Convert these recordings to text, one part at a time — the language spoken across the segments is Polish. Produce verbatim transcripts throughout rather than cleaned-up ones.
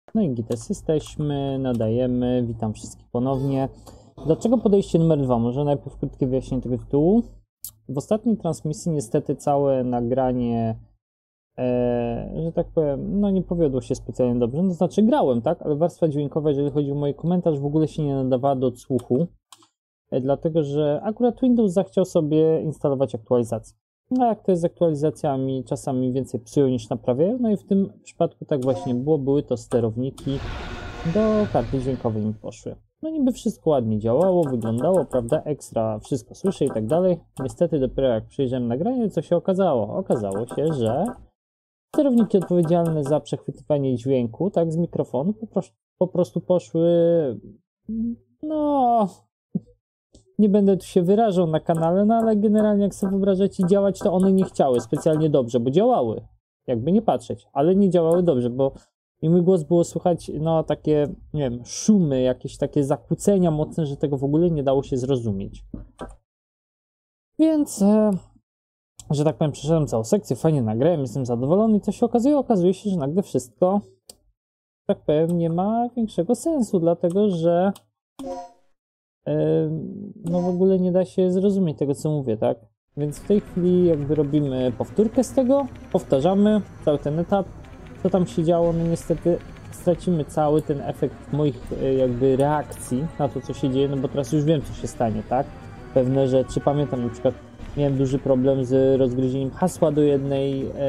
No i gites jesteśmy, nadajemy, witam wszystkich ponownie. Dlaczego podejście numer dwa? Może najpierw krótkie wyjaśnienie tego tytułu. W ostatniej transmisji niestety całe nagranie, e, że tak powiem, no nie powiodło się specjalnie dobrze. No to znaczy grałem, tak? Ale warstwa dźwiękowa, jeżeli chodzi o mój komentarz, w ogóle się nie nadawała do odsłuchu. E, dlatego, że akurat Windows zachciał sobie instalować aktualizację. No jak to jest z aktualizacjami, czasami więcej psują niż naprawiają, no i w tym przypadku tak właśnie było, były to sterowniki do karty dźwiękowej mi poszły. No niby wszystko ładnie działało, wyglądało, prawda, ekstra, wszystko słyszę i tak dalej. Niestety dopiero jak przyjrzałem nagranie, co się okazało? Okazało się, że sterowniki odpowiedzialne za przechwytywanie dźwięku, tak, z mikrofonu, po, prostu, po prostu poszły, no... Nie będę tu się wyrażał na kanale, no ale generalnie jak sobie wyobrażacie działać, to one nie chciały specjalnie dobrze, bo działały, jakby nie patrzeć, ale nie działały dobrze, bo i mój głos było słychać, no takie, nie wiem, szumy, jakieś takie zakłócenia mocne, że tego w ogóle nie dało się zrozumieć. Więc, e, że tak powiem, przeszedłem całą sekcję, fajnie nagrałem, jestem zadowolony i co się okazuje? Okazuje się, że nagle wszystko, tak powiem, nie ma większego sensu, dlatego że no w ogóle nie da się zrozumieć tego, co mówię, tak? Więc w tej chwili jakby robimy powtórkę z tego, powtarzamy cały ten etap, co tam się działo, no niestety stracimy cały ten efekt moich jakby reakcji na to, co się dzieje, no bo teraz już wiem, co się stanie, tak? Pewne rzeczy, pamiętam na przykład, miałem duży problem z rozgryzieniem hasła do jednej e,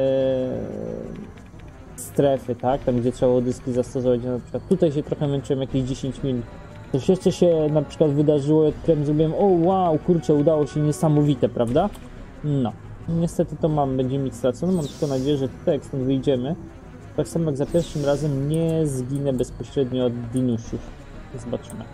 strefy, tak? Tam, gdzie trzeba było dyski zastosować, na przykład tutaj się trochę męczyłem jakieś dziesięć minut. Coś jeszcze się na przykład wydarzyło, odkryłem, zrobiłem, o wow, kurczę, udało się, niesamowite, prawda? No, niestety to mam, będzie mi stracone, mam tylko nadzieję, że tutaj jak stąd wyjdziemy, tak samo jak za pierwszym razem nie zginę bezpośrednio od dinusiów. Zobaczymy.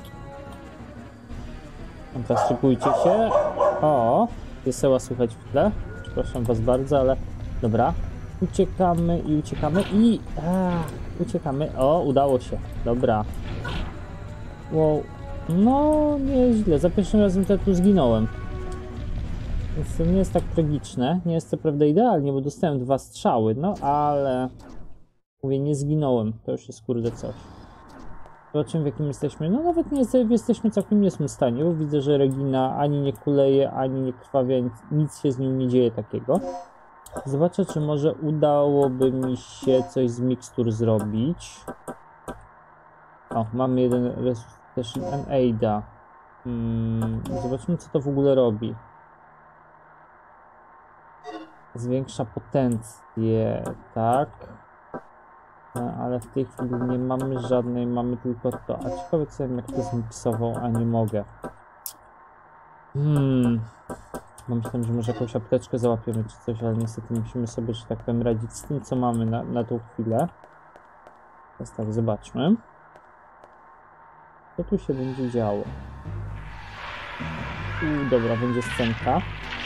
Teraz szykujcie się. O, pieseła słychać w tle. Przepraszam was bardzo, ale dobra. Uciekamy i uciekamy i... A, uciekamy. O, udało się. Dobra. Wow, no nieźle, za pierwszym razem to tu zginąłem. Więc to nie jest tak tragiczne, nie jest to prawda idealnie, bo dostałem dwa strzały, no ale... Mówię, nie zginąłem, to już jest kurde coś. Zobaczymy w jakim jesteśmy, no nawet nie jesteśmy w całkiem niezłym stanie, bo widzę, że Regina ani nie kuleje, ani nie krwawia, nic, nic się z nią nie dzieje takiego. Zobaczę, czy może udałoby mi się coś z mikstur zrobić. O, mamy jeden Resuscitation and Ada. Hmm, zobaczmy, co to w ogóle robi. Zwiększa potencję, tak. No, ale w tej chwili nie mamy żadnej, mamy tylko to. A ciekawe, co wiem, jak to zmiksował, a nie mogę. Hmm. Bo myślałem, że może jakąś apteczkę załapiemy czy coś, ale niestety musimy sobie, że tak powiem, radzić z tym, co mamy na, na tą chwilę. Teraz tak, zobaczmy. Co tu się będzie działo? Uuu, dobra, będzie scenka.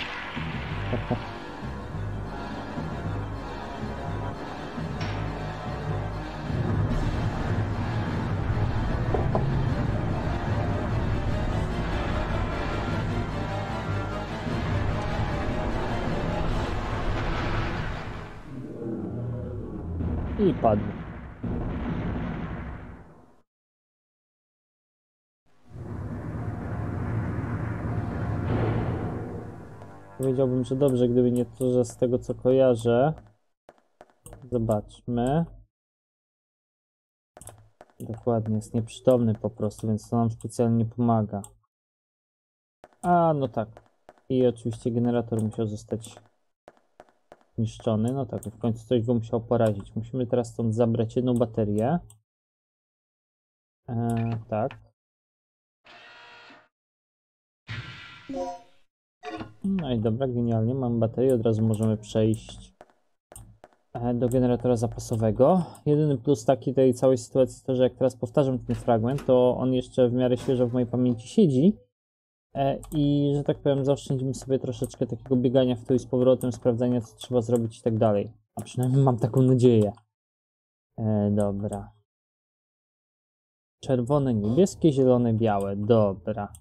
I padł. Powiedziałbym, że dobrze, gdyby nie to, że z tego co kojarzę. Zobaczmy. Dokładnie, jest nieprzytomny po prostu, więc to nam specjalnie nie pomaga. A, no tak. I oczywiście generator musiał zostać zniszczony. No tak, w końcu coś go musiał porazić. Musimy teraz stąd zabrać jedną baterię. Eee, tak. No i dobra, genialnie. Mamy baterię, od razu możemy przejść do generatora zapasowego. Jedyny plus taki tej całej sytuacji to, że jak teraz powtarzam ten fragment, to on jeszcze w miarę świeżo w mojej pamięci siedzi e, i, że tak powiem, zaoszczędzimy sobie troszeczkę takiego biegania w to i z powrotem, sprawdzania, co trzeba zrobić i tak dalej. A przynajmniej mam taką nadzieję. E, dobra. Czerwone, niebieskie, zielone, białe. Dobra.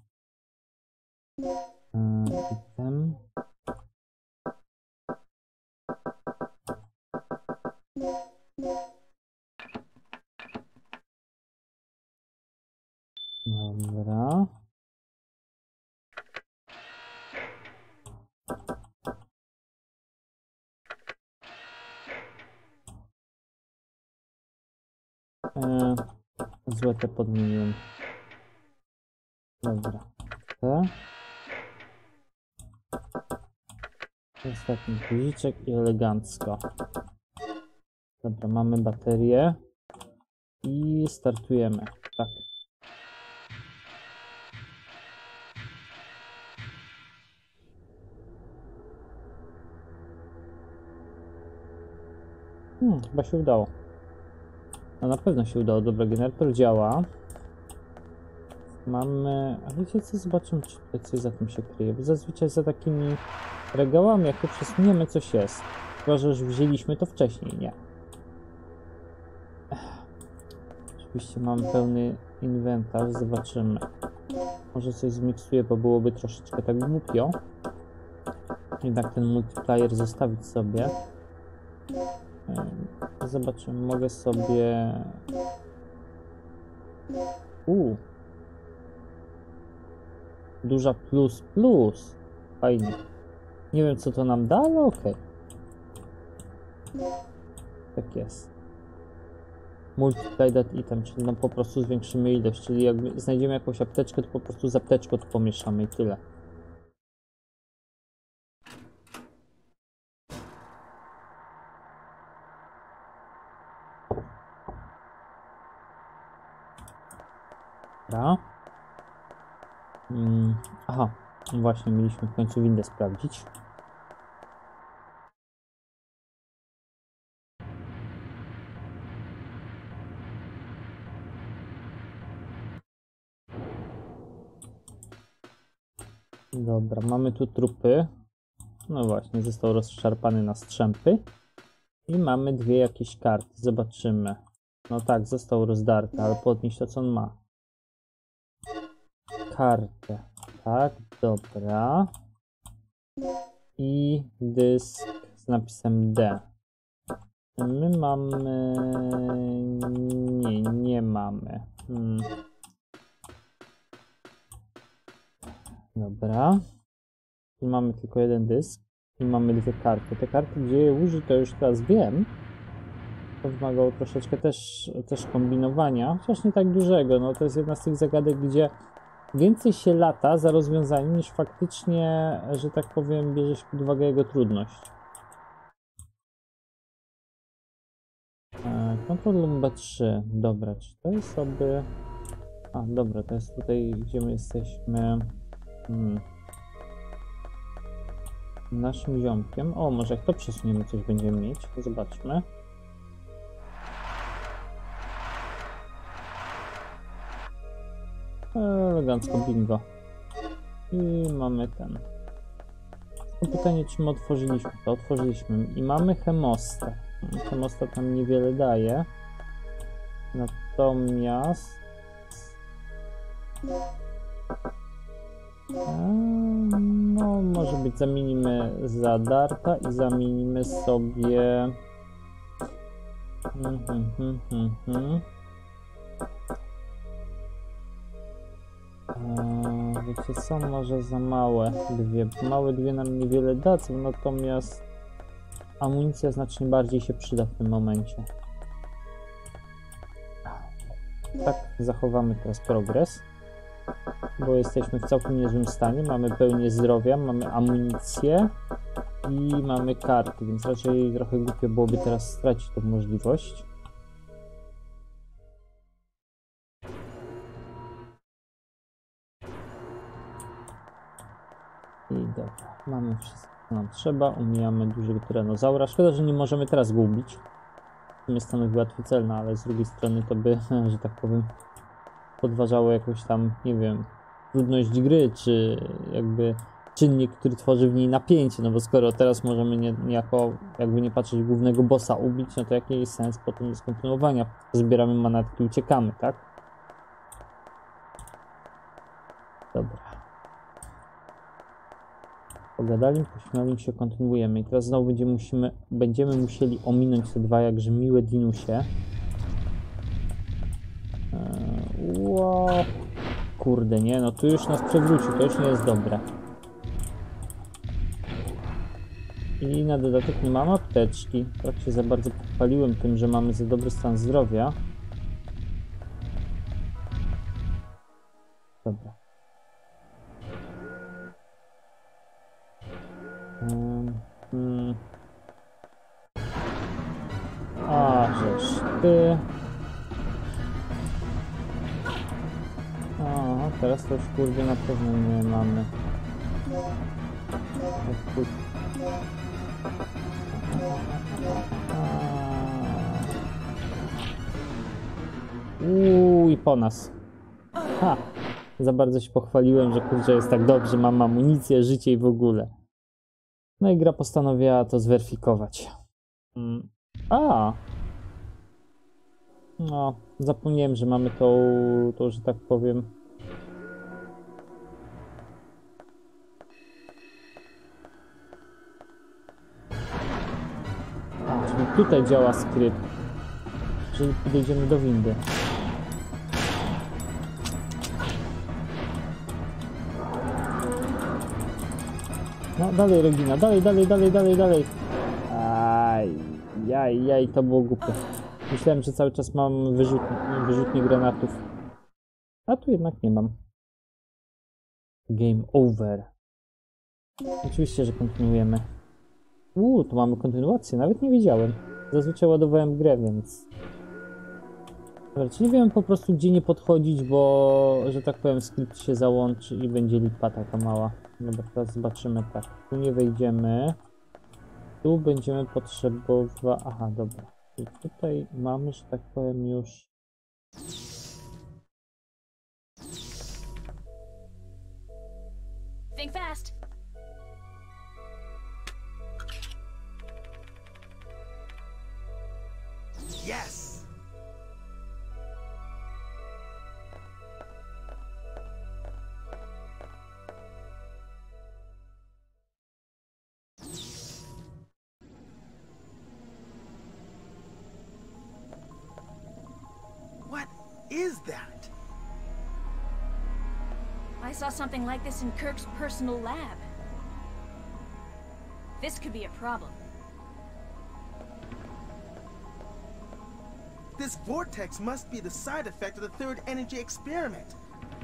E, item. E, złe te podmieniłem. Dobra. Te. Ostatni guziczek i elegancko. Dobra, mamy baterię. I startujemy. Tak. Hmm, chyba się udało. No na pewno się udało. Dobra, generator działa. Mamy... A wiecie co? Zobaczymy, czy tutaj coś za tym się kryje. Bo zazwyczaj za takimi regałami, jak to przesuniemy, coś jest. Chyba, że już wzięliśmy to wcześniej. Nie. Oczywiście mam pełny inwentarz. Zobaczymy. Może coś zmiksuję, bo byłoby troszeczkę tak głupio. Jednak ten multiplayer zostawić sobie. Zobaczymy, mogę sobie... Uuu. Duża plus plus. Fajnie. Nie wiem, co to nam da, ale okej. Tak jest. Multiply that item, czyli no po prostu zwiększymy ilość, czyli jak znajdziemy jakąś apteczkę, to po prostu z apteczką to pomieszamy i tyle. Dobra. Hmm. Aha, właśnie mieliśmy w końcu windę sprawdzić. Dobra, mamy tu trupy. No właśnie, został rozszarpany na strzępy. I mamy dwie jakieś karty, zobaczymy. No tak, został rozdarty, ale podnieść to, co on ma. Kartę. Tak, dobra. I dysk z napisem D. My mamy... Nie, nie mamy. Hmm. Dobra. I mamy tylko jeden dysk. I mamy dwie karty. Te karty, gdzie je użyć, to już teraz wiem. To wymagało troszeczkę też, też kombinowania, chociaż nie tak dużego. No to jest jedna z tych zagadek, gdzie więcej się lata za rozwiązaniem, niż faktycznie, że tak powiem, bierze się pod uwagę jego trudność. E, Control room B trzy. Dobra, czy to jest sobie... A, dobra, to jest tutaj, gdzie my jesteśmy... Hmm. Naszym ziomkiem. O, może jak to przesuniemy, coś będziemy mieć. Zobaczmy. Elegancko, bingo. I mamy ten. To pytanie, czy my otworzyliśmy. To otworzyliśmy. I mamy hemostat. Hemostat nam niewiele daje. Natomiast... No, może być, zamienimy za darta i zamienimy sobie... Hmm, hmm, hmm, hmm, hmm. Eee, wiecie co, może za małe dwie. Małe dwie nam niewiele dadzą, natomiast amunicja znacznie bardziej się przyda w tym momencie. Tak, zachowamy teraz progres, bo jesteśmy w całkiem niezłym stanie. Mamy pełnię zdrowia, mamy amunicję i mamy karty, więc raczej trochę głupio byłoby teraz stracić tą możliwość. I dobra, mamy wszystko, co nam trzeba, umijamy dużego tyranozaura. Szkoda, że nie możemy teraz go ubić. To mnie stanowi łatwy cel, no ale z drugiej strony to by, że tak powiem, podważało jakąś tam, nie wiem, trudność gry, czy jakby czynnik, który tworzy w niej napięcie, no bo skoro teraz możemy nie, niejako, jakby nie patrzeć, głównego bossa ubić, no to jaki jest sens potem jest kontynuowania? Zbieramy manatki i uciekamy, tak? Dobra. Pogadali, pośmiali się, kontynuujemy. I teraz znowu będziemy, musimy, będziemy musieli ominąć te dwa jakże miłe dinusie. Eee, wow. Kurde, nie, no tu już nas przewrócił, to już nie jest dobre. I na dodatek nie mam apteczki. Tak się za bardzo pochwaliłem tym, że mamy za dobry stan zdrowia. A, żeż ty. O, teraz to już kurde na pewno nie mamy. Uuu, i po nas. Ha! Za bardzo się pochwaliłem, że kurczę jest tak dobrze, mam amunicję, życie i w ogóle. No i gra postanowiła to zweryfikować. Mm. A! No, zapomniałem, że mamy tą, to, że tak powiem. A, czyli tutaj działa skrypt. Czyli podejdziemy do windy. No, dalej Regina, dalej, dalej, dalej, dalej, dalej. Aj, jaj, jaj, to było głupie. Myślałem, że cały czas mam wyrzut, wyrzutnie granatów. A tu jednak nie mam. Game over. Oczywiście, że kontynuujemy. Uuu, tu mamy kontynuację, nawet nie wiedziałem. Zazwyczaj ładowałem grę, więc... Dobra, czyli wiem po prostu, gdzie nie podchodzić, bo, że tak powiem, skrypt się załączy i będzie lipa taka mała. Dobra, teraz zobaczymy tak. Tu nie wejdziemy. Tu będziemy potrzebować... Aha, dobra. I tutaj mamy, że tak powiem, już... Think fast. Yes. What is that? I saw something like this in Kirk's personal lab. This could be a problem. This vortex must be the side effect of the third energy experiment.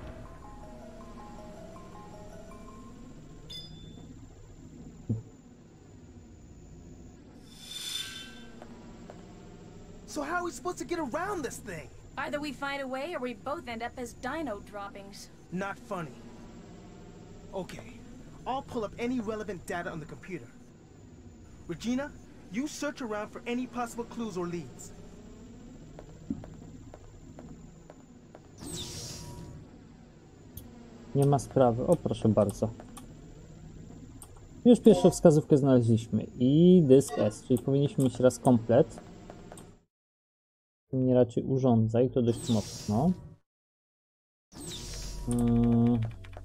So how are we supposed to get around this thing? Either we find a way or we both end up as dino droppings. Not funny. Okay, I'll pull up any relevant data on the computer. Regina, you search around for any possible clues or leads. Nie ma sprawy. O, proszę bardzo. Już pierwszą wskazówkę znaleźliśmy. I dysk S, czyli powinniśmy mieć raz komplet. Nie raczej urządza i to dość mocno. Hmm.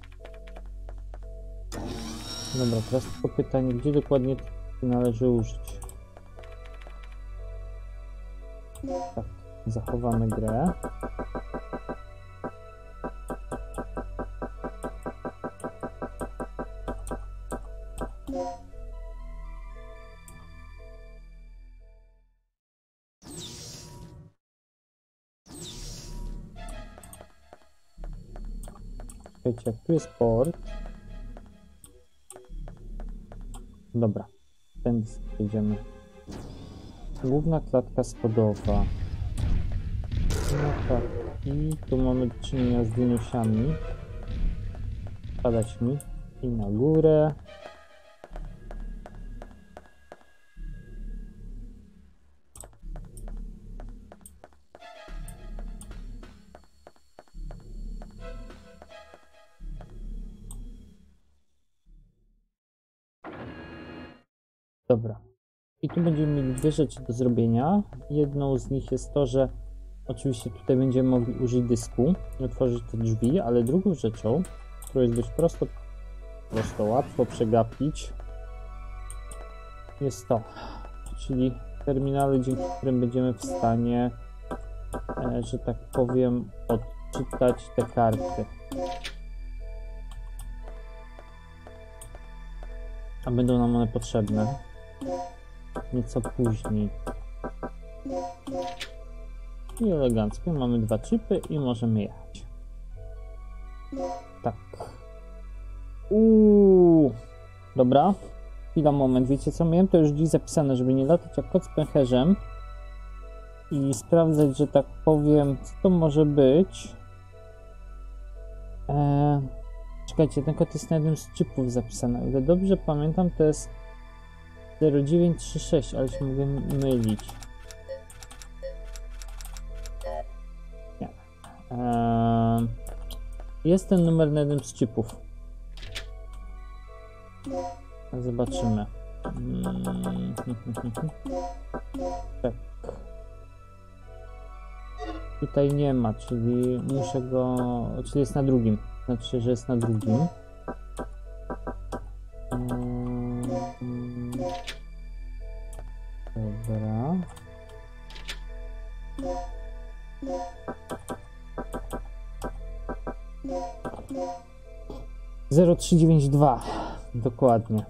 Dobra, teraz tylko pytanie, gdzie dokładnie należy użyć. Tak, zachowamy grę. Słuchajcie, jak tu jest port. Dobra, tędy przejdziemy. Główna klatka schodowa. No tak, i tu mamy do czynienia z dinusiami. Padać mi. I na górę. Dobra. I tu będziemy mieli dwie rzeczy do zrobienia. Jedną z nich jest to, że oczywiście tutaj będziemy mogli użyć dysku i otworzyć te drzwi, ale drugą rzeczą, którą jest dość prosto, prosto łatwo przegapić, jest to, czyli terminale, dzięki którym będziemy w stanie, e, że tak powiem, odczytać te karty. A będą nam one potrzebne nieco później. I elegancko mamy dwa chipy i możemy jechać. Tak. Uuu. Dobra. Chwila, moment. Wiecie co? Miałem to już dziś zapisane, żeby nie latać jak kot z pęcherzem. i sprawdzać, że tak powiem, co to może być. Eee, czekajcie, ten kod jest na jednym z chipów zapisany. O ile dobrze pamiętam, to jest zero dziewięć trzy sześć, ale się mogę mylić. Nie. Eee, jest ten numer na jednym z chipów. Zobaczymy. Hmm. Tak. Tutaj nie ma, czyli muszę go... Czyli jest na drugim. Znaczy, że jest na drugim. Hmm. Dobra. zero trzy dziewięć dwa. Dokładnie.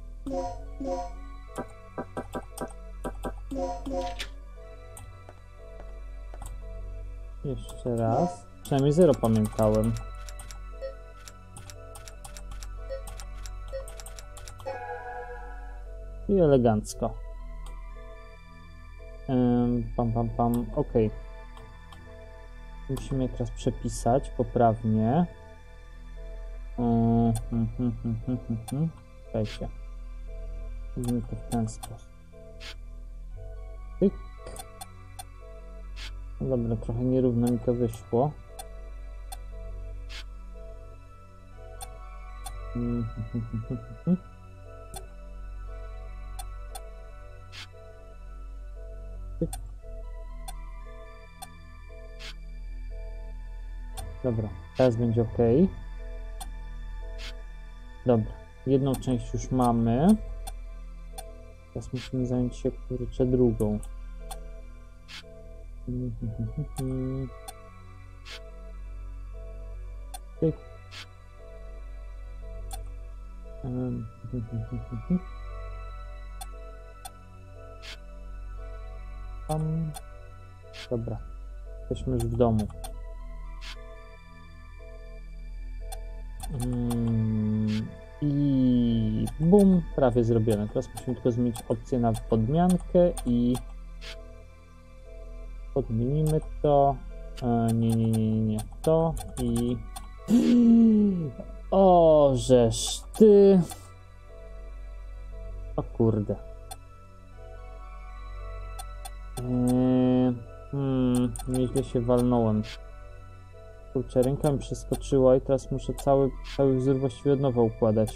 Jeszcze raz. Przynajmniej zero pamiętałem. I elegancko. Um, pam, pam, pam. Ok. Musimy je teraz przepisać poprawnie. Um, hmm, hmm, hmm, hmm, hmm. Czekajcie. Robimy to w ten sposób. Tyk. No dobra, trochę nierówno mi to wyszło. Hmm, hmm, hmm, hmm, hmm. Tyk. Dobra, teraz będzie ok. Dobra, jedną część już mamy. Teraz musimy zająć się, kurczę, drugą. Tyk. Tam. Dobra, jesteśmy już w domu. Mm, I bum, prawie zrobione. Teraz musimy tylko zmienić opcję na podmiankę i podmienimy to. E, nie, nie, nie, nie, to i o, żeż ty. O kurde. Eee, hmm, nieźle się walnąłem. Kurczę, ręka mi przeskoczyła i teraz muszę cały, cały wzór właściwie od nowa układać.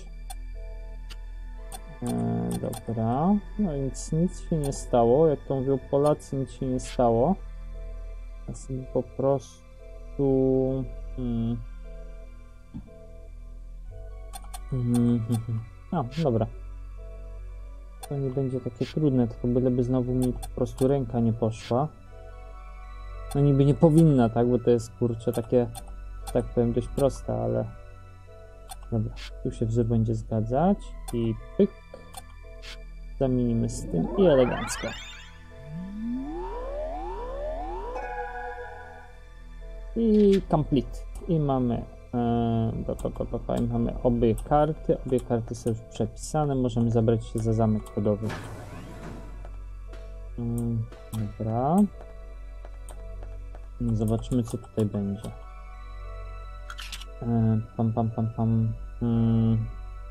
Eee, dobra, no więc nic się nie stało, jak to mówią Polacy, nic się nie stało. Teraz po prostu... Hmm. Hmm. A, dobra. To nie będzie takie trudne, tylko byleby znowu mi po prostu ręka nie poszła. No niby nie powinna, tak, bo to jest, kurczę, takie, tak powiem, dość proste, ale... Dobra, tu się wzór będzie zgadzać i pyk. Zamienimy z tym i elegancko. I complete. I mamy, e, pa, pa, pa, pa, pa, i mamy obie karty. Obie karty są już przepisane. Możemy zabrać się za zamek kodowy. Mm, dobra. Zobaczymy, co tutaj będzie. E, pam, pam, pam, pam. Mm.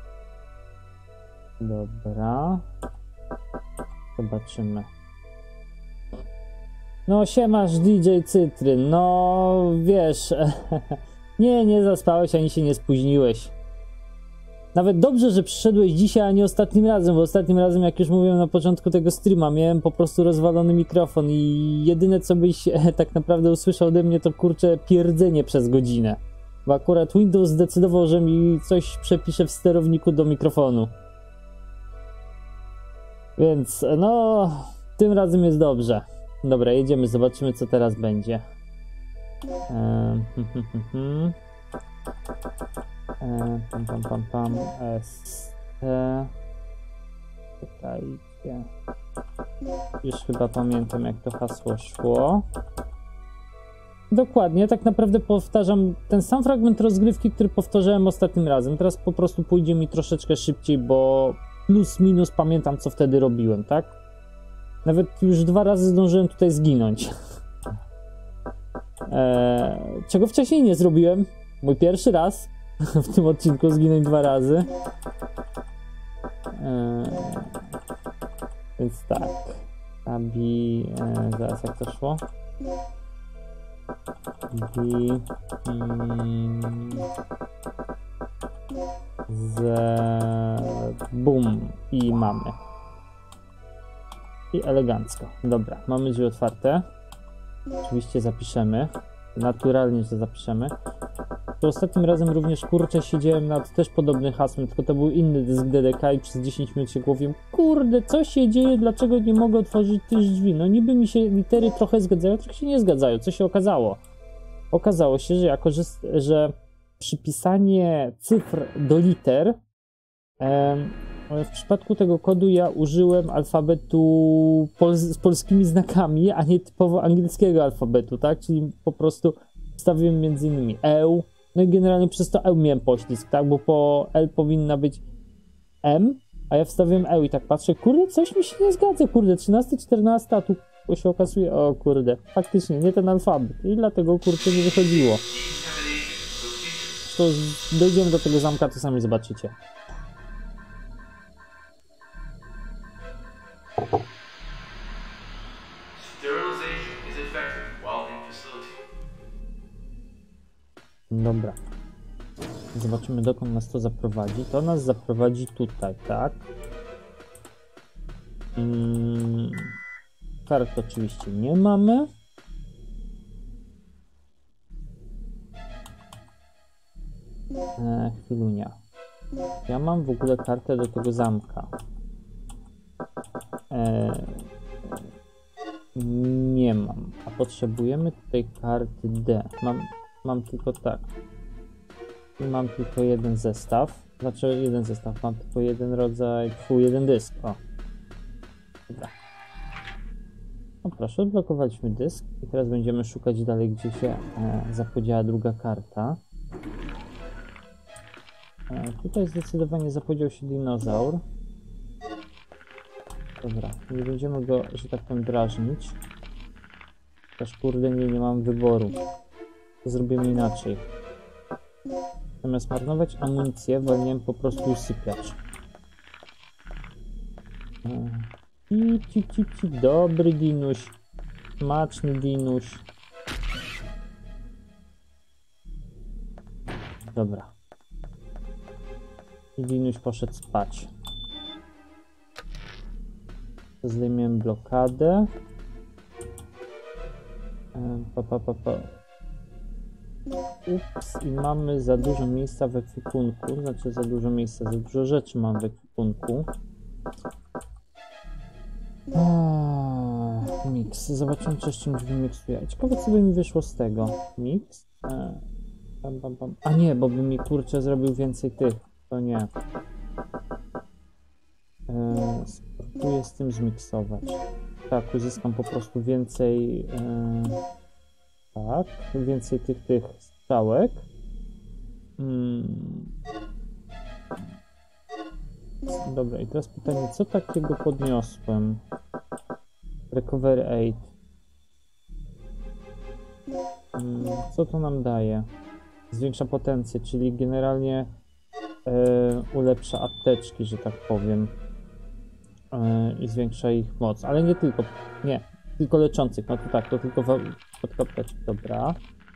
Dobra. Zobaczymy. No siemasz D J Cytryn, no wiesz, nie, nie zaspałeś ani się nie spóźniłeś. Nawet dobrze, że przyszedłeś dzisiaj, a nie ostatnim razem, bo ostatnim razem, jak już mówiłem na początku tego streama, miałem po prostu rozwalony mikrofon i jedyne, co byś tak naprawdę usłyszał ode mnie, to kurczę pierdzenie przez godzinę. Bo akurat Windows zdecydował, że mi coś przepisze w sterowniku do mikrofonu. Więc no, tym razem jest dobrze. Dobra, jedziemy, zobaczymy, co teraz będzie. Eee, hmm, hmm, hmm, hmm. Eee, pam, pam, pam, pam, S, T. Czekajcie. Już chyba pamiętam, jak to hasło szło. Dokładnie, tak naprawdę powtarzam ten sam fragment rozgrywki, który powtarzałem ostatnim razem. Teraz po prostu pójdzie mi troszeczkę szybciej, bo plus minus pamiętam, co wtedy robiłem, tak? Nawet już dwa razy zdążyłem tutaj zginąć. Eee, czego wcześniej nie zrobiłem. Mój pierwszy raz w tym odcinku zginąć dwa razy. Eee, więc tak. Abi... Eee, zaraz jak to szło? Bi... Mm, z... Bum. I mamy. I elegancko. Dobra, mamy drzwi otwarte. Oczywiście zapiszemy. Naturalnie, że zapiszemy. To ostatnim razem również, kurczę, siedziałem nad też podobnym hasłem, tylko to był inny dysk D D K i przez dziesięć minut się głowiłem, kurde, co się dzieje, dlaczego nie mogę otworzyć tych drzwi? No niby mi się litery trochę zgadzają, trochę się nie zgadzają. Co się okazało? Okazało się, że jako, że, że przypisanie cyfr do liter, em, w przypadku tego kodu ja użyłem alfabetu pol z polskimi znakami, a nie typowo angielskiego alfabetu, tak? Czyli po prostu wstawiłem między innymi E, no i generalnie przez to E miałem poślizg, tak? Bo po L powinna być M, a ja wstawiłem E i tak patrzę, kurde, coś mi się nie zgadza, kurde, trzynaście, czternaście, a tu się okazuje, o kurde, faktycznie nie ten alfabet i dlatego, kurczę, nie wychodziło. To dojdziemy do tego zamka, to sami zobaczycie. Dobra. Zobaczymy, dokąd nas to zaprowadzi. To nas zaprowadzi tutaj, tak? Hmm. Kart oczywiście nie mamy. E, chwilunia. Ja mam w ogóle kartę do tego zamka. E, nie mam. A potrzebujemy tutaj karty D. Mam, mam tylko tak. Mam tylko jeden zestaw. Znaczy jeden zestaw. Mam tylko jeden rodzaj. Fu, jeden dysk. O. Dobra. No proszę, odblokowaliśmy dysk. I teraz będziemy szukać dalej, gdzie się e, zapodziała druga karta. E, tutaj zdecydowanie zapodział się dinozaur. Dobra, nie będziemy go, że tak powiem, drażnić. Też kurde, nie, nie mam wyboru. To zrobimy inaczej. Zamiast marnować amunicję, walniemy po prostu usypiacz. I ci, ci, ci, dobry dinuś. Smaczny dinuś. Dobra. I dinuś poszedł spać. Zdejmiemy blokadę. Pa, pa, pa, pa. Ups, i mamy za dużo miejsca w ekwipunku. Znaczy za dużo miejsca, za dużo rzeczy mam w ekwipunku. Eee, mix. Zobaczymy, czy jeszcze drzwi miksuję. Ciekawe, co by mi wyszło z tego. Mix. Eee, bam, bam, bam. A nie, bo by mi, kurczę, zrobił więcej tych. To nie. Eee, spróbuję z tym zmiksować. Tak, uzyskam po prostu więcej... Eee, tak, więcej tych, tych strzałek. Hmm. Dobra, i teraz pytanie, co takiego podniosłem? Recovery eight. Hmm, co to nam daje? Zwiększa potencję, czyli generalnie e, ulepsza apteczki, że tak powiem. E, I zwiększa ich moc, ale nie tylko, nie, tylko leczących. No to tak, to tylko pod apteczki. Dobra.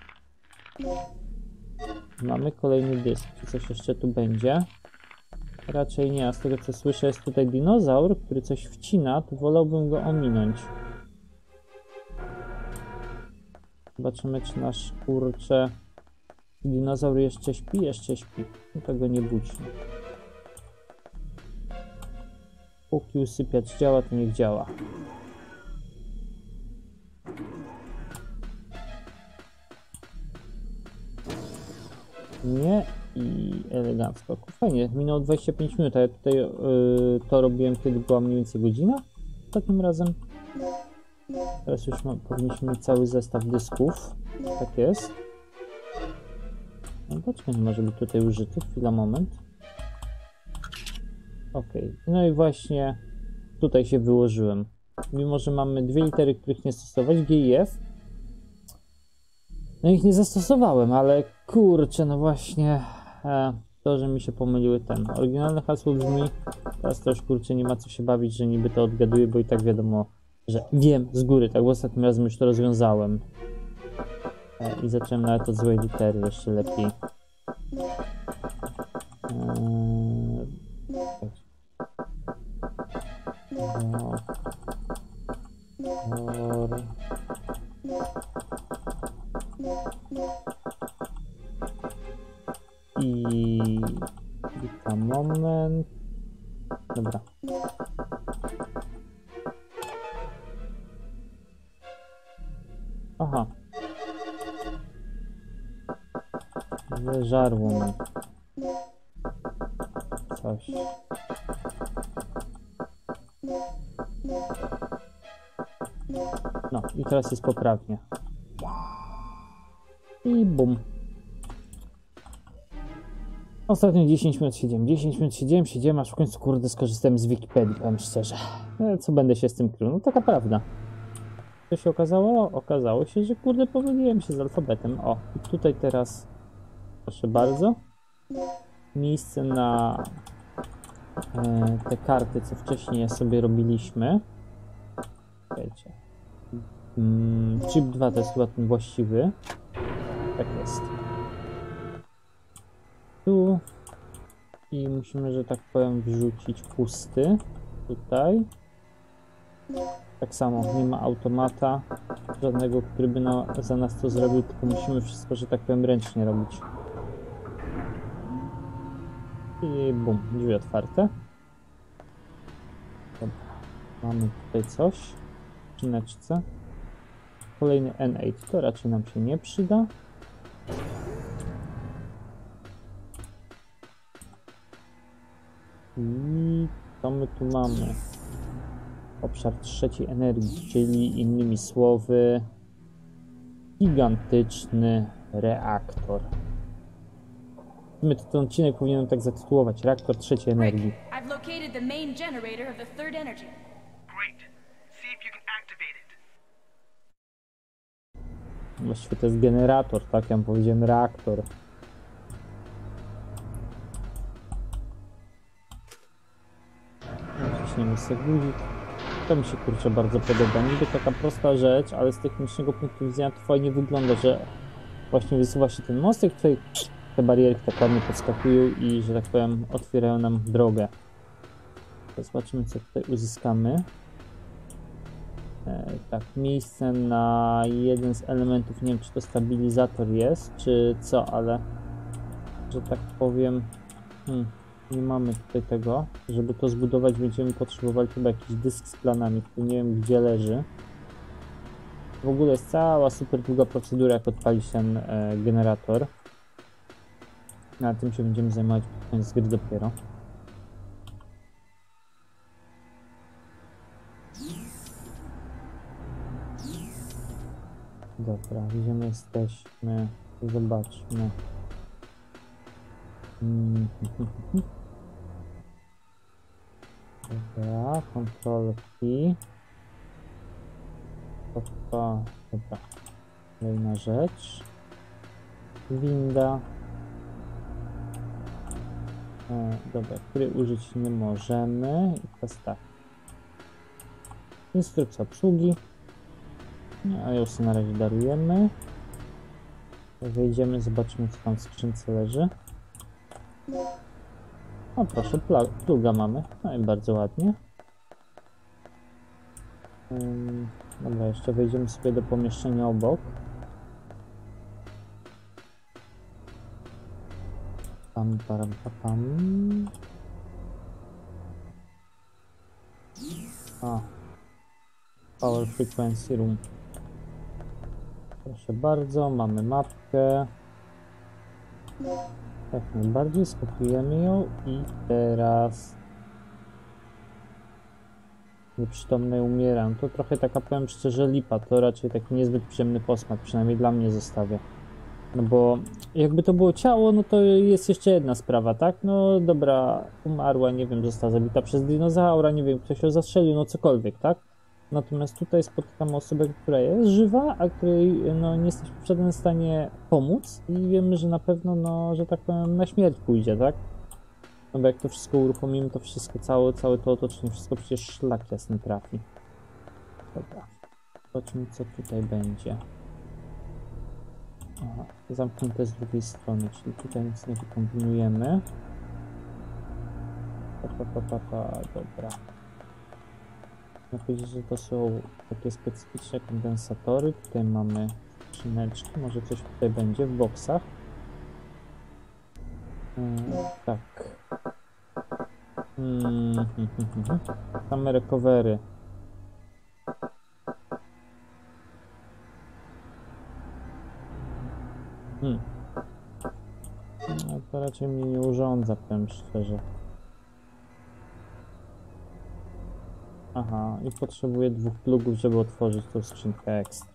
Mamy kolejny dysk. Czy coś jeszcze tu będzie? Raczej nie, a z tego co słyszę jest tutaj dinozaur, który coś wcina, to wolałbym go ominąć. Zobaczymy, czy nasz, kurczę, dinozaur jeszcze śpi? Jeszcze śpi. No to go nie budźmy. Póki usypiacz działa, to niech działa. Nie. I elegancko. Fajnie, minęło dwadzieścia pięć minut, a ja tutaj yy, to robiłem, kiedy była mniej więcej godzina. Ostatnim razem. Teraz już mam, powinniśmy mieć cały zestaw dysków. Tak jest. No dlaczego nie może być tutaj użyty? Chwila, moment. Ok. No i właśnie tutaj się wyłożyłem. mimo że mamy dwie litery, których nie stosować, G i F. No ich nie zastosowałem, ale kurczę, no właśnie e, to, że mi się pomyliły ten. Oryginalne hasło brzmi, teraz też kurczę nie ma co się bawić, że niby to odgaduję, bo i tak wiadomo, że wiem z góry, tak, bo ostatnim razem już to rozwiązałem. E, I zacząłem nawet od złej litery, jeszcze lepiej. Eee, no. Or. I kilka moment. Dobra. Aha. Wyżarło mi coś. No i teraz jest poprawnie. I bum. Ostatnio dziesięć minut siedziałem, dziesięć minut siedziałem, siedziałem, aż w końcu kurde skorzystałem z Wikipedii, powiem szczerze. No, co będę się z tym krył? No taka prawda. Co się okazało? Okazało się, że kurde pomyliłem się z alfabetem. O, i tutaj teraz, proszę bardzo, miejsce na e, te karty, co wcześniej sobie robiliśmy. Wiecie. Mm, chip dwa to jest chyba ten właściwy. Tak jest. Tu. I musimy, że tak powiem, wrzucić pusty. Tutaj. Tak samo, nie ma automata żadnego, który by na, za nas to zrobił, tylko musimy wszystko, że tak powiem, ręcznie robić. I bum, drzwi otwarte. Dobra. Mamy tutaj coś w skrzyneczce. Kolejny N osiem, to raczej nam się nie przyda. I co my tu mamy? Obszar trzeciej energii, czyli innymi słowy gigantyczny reaktor. My to ten odcinek powinienem tak zatytułować, reaktor trzeciej energii. I've located the main generator of the third energy. Great. See if you can activate it. Właściwie to jest generator, tak? Ja powiedziałem reaktor. Naciśniemy sobie guzik. To mi się kurczę bardzo podoba. Niby taka prosta rzecz, ale z technicznego punktu widzenia to fajnie wygląda, że właśnie wysuwa się ten mostek, tutaj te barierki tak ładnie podskakują i, że tak powiem, otwierają nam drogę. To zobaczymy, co tutaj uzyskamy. E, tak, miejsce na jeden z elementów, nie wiem, czy to stabilizator jest, czy co, ale, że tak powiem, hmm, nie mamy tutaj tego. Żeby to zbudować, będziemy potrzebowali chyba jakiś dysk z planami, który nie wiem, gdzie leży. W ogóle jest cała super długa procedura, jak odpalić ten e, generator. Na tym się będziemy zajmować pod koniec gry dopiero. Dobra, gdzie my jesteśmy? Zobaczmy. Mm. Dobra, kontrolki. Opa, dobra. Kolejna rzecz. Winda. E, dobra, której użyć nie możemy. I teraz tak. Instrukcja obsługi. A już sobie na razie darujemy. Wejdziemy, zobaczymy, co tam w skrzynce leży. O proszę, pluga mamy. No i bardzo ładnie. Um, dobra, jeszcze wejdziemy sobie do pomieszczenia obok. Pam, param, pam. A. Power Frequency Room. Proszę bardzo, mamy mapkę. Jak najbardziej, skopiujemy ją i teraz nieprzytomny umieram. To trochę taka, powiem szczerze, lipa. To raczej taki niezbyt przyjemny posmak, przynajmniej dla mnie zostawię. No bo jakby to było ciało, no to jest jeszcze jedna sprawa, tak? No dobra, umarła, nie wiem, została zabita przez dinozaura, nie wiem, ktoś ją zastrzelił, no cokolwiek, tak? Natomiast tutaj spotykamy osobę, która jest żywa, a której no, nie jesteśmy w żadnym stanie pomóc i wiemy, że na pewno, no, że tak powiem, na śmierć pójdzie, tak? No bo jak to wszystko uruchomimy, to wszystko, całe, całe to otoczenie, wszystko przecież szlak jasny trafi. Dobra. Zobaczmy, co tutaj będzie. Aha, zamknięte z drugiej strony, czyli tutaj nic nie wykombinujemy. Pa, pa, pa, pa, pa. Dobra. Można powiedzieć, że to są takie specyficzne kondensatory. Tutaj mamy skrzyneczki, może coś tutaj będzie w boksach. Yy, tak. Mm, hmm, hmm, hmm. Same recovery. Hmm. No, to raczej mnie nie urządza, powiem szczerze. Aha, i potrzebuję dwóch plugów, żeby otworzyć tą skrzynkę ekstra.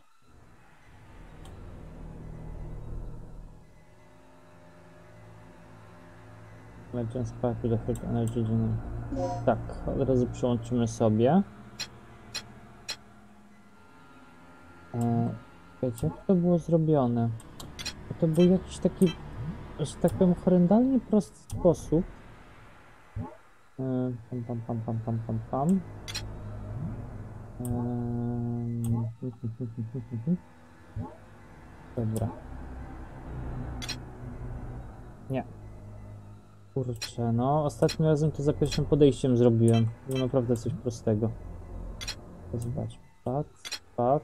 Legends Pack to the Third Energy Generator. Tak, od razu przyłączymy sobie. E, wiecie, jak to było zrobione? To był jakiś taki, że tak powiem, horrendalnie prosty sposób. E, pam, pam, pam, pam, pam, pam, pam. Ehm, Dobra. Nie. Kurczę, no ostatnim razem to za pierwszym podejściem zrobiłem. Było naprawdę coś prostego. Zobacz. Pat, pat.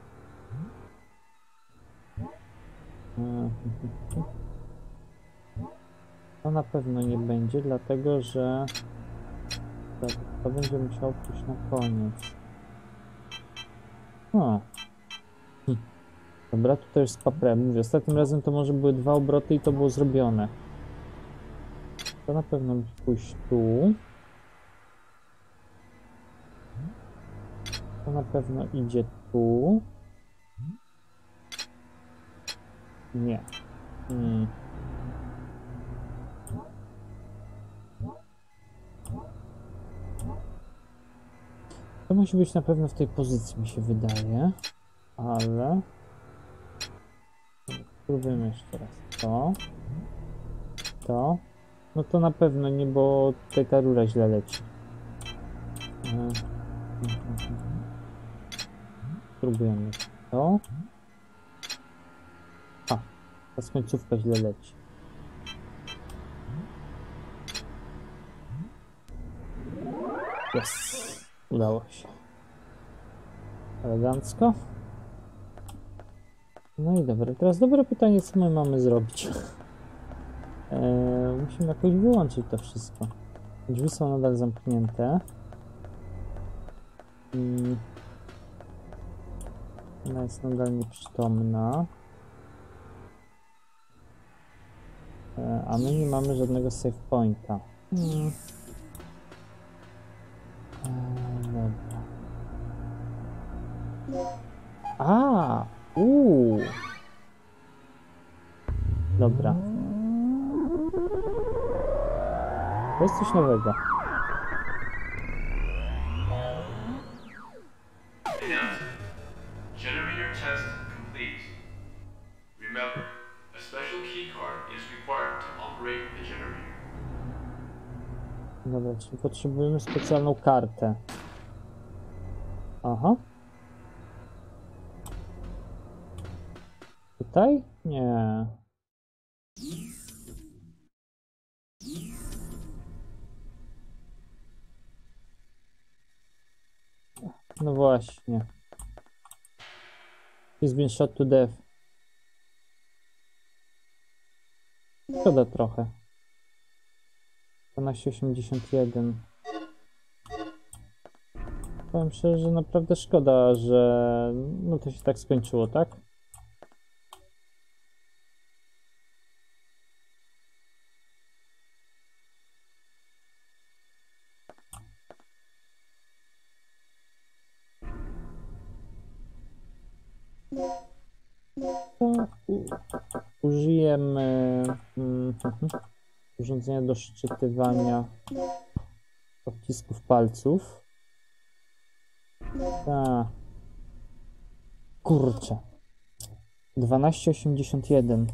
Ehm, To na pewno nie będzie, dlatego że to będzie musiało pójść na koniec. O. Hm. Dobra, tutaj już z paprem. Mówię, ostatnim razem to może były dwa obroty i to było zrobione. To na pewno musi pójść tu. To na pewno idzie tu. Nie. Hmm. To musi być na pewno w tej pozycji, mi się wydaje. Ale... Spróbujmy jeszcze raz. To. To. No to na pewno nie, bo tutaj ta rura źle leci. Spróbujemy to. A, ta końcówka źle leci. Jest. Udało się. Elegancko. No i dobra, teraz dobre pytanie, co my mamy zrobić? Eee, musimy jakoś wyłączyć to wszystko. Drzwi są nadal zamknięte. I... Ona jest nadal nieprzytomna. Eee, a my nie mamy żadnego save pointa. Hmm. Eee, dobra. A, uuu. Dobra. To jest coś nowego. Generator test complete. Remember, a special keycard is required to operate the generator. Dobra, czyli potrzebujemy specjalną kartę. Aha. Tutaj? Nie. No właśnie. He's been shot to death. Szkoda trochę. dwanaście osiemdziesiąt jeden. Powiem szczerze, że naprawdę szkoda, że no to się tak skończyło, tak? To u, użyjemy mm, urządzenia do szczytywania odcisków palców. A. Kurczę. dwanaście osiemdziesiąt jeden.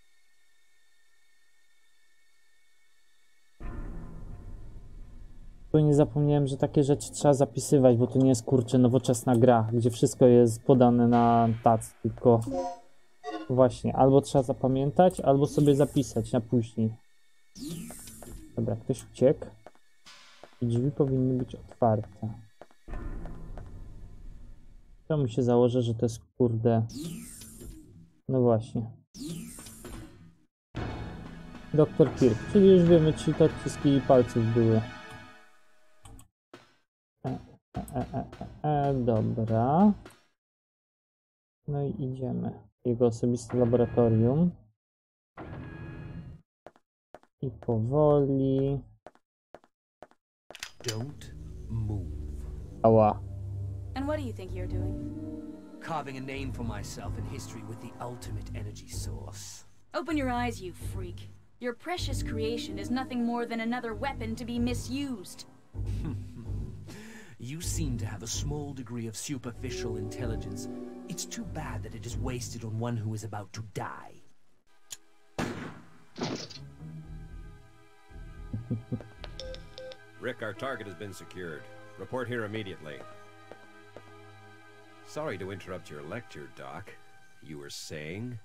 Tu nie zapomniałem, że takie rzeczy trzeba zapisywać, bo to nie jest, kurczę, nowoczesna gra, gdzie wszystko jest podane na tac, tylko właśnie, albo trzeba zapamiętać, albo sobie zapisać na później. Dobra, ktoś uciekł. I drzwi powinny być otwarte. To mi się założę, że to jest, kurde... No właśnie. doktor Kirk, czyli już wiemy, czy to odciski palców były. E, e, e, e, e, dobra. No i idziemy. Jego osobiste laboratorium. I powoli... Don't move. Ała. And what do you think you're doing? Carving a name for myself in history with the ultimate energy source. Open your eyes, you freak. Your precious creation is nothing more than another weapon to be misused. You seem to have a small degree of superficial intelligence. It's too bad that it is wasted on one who is about to die. Rick, our target has been secured. Report here immediately. Sorry to interrupt your lecture, Doc. You were saying?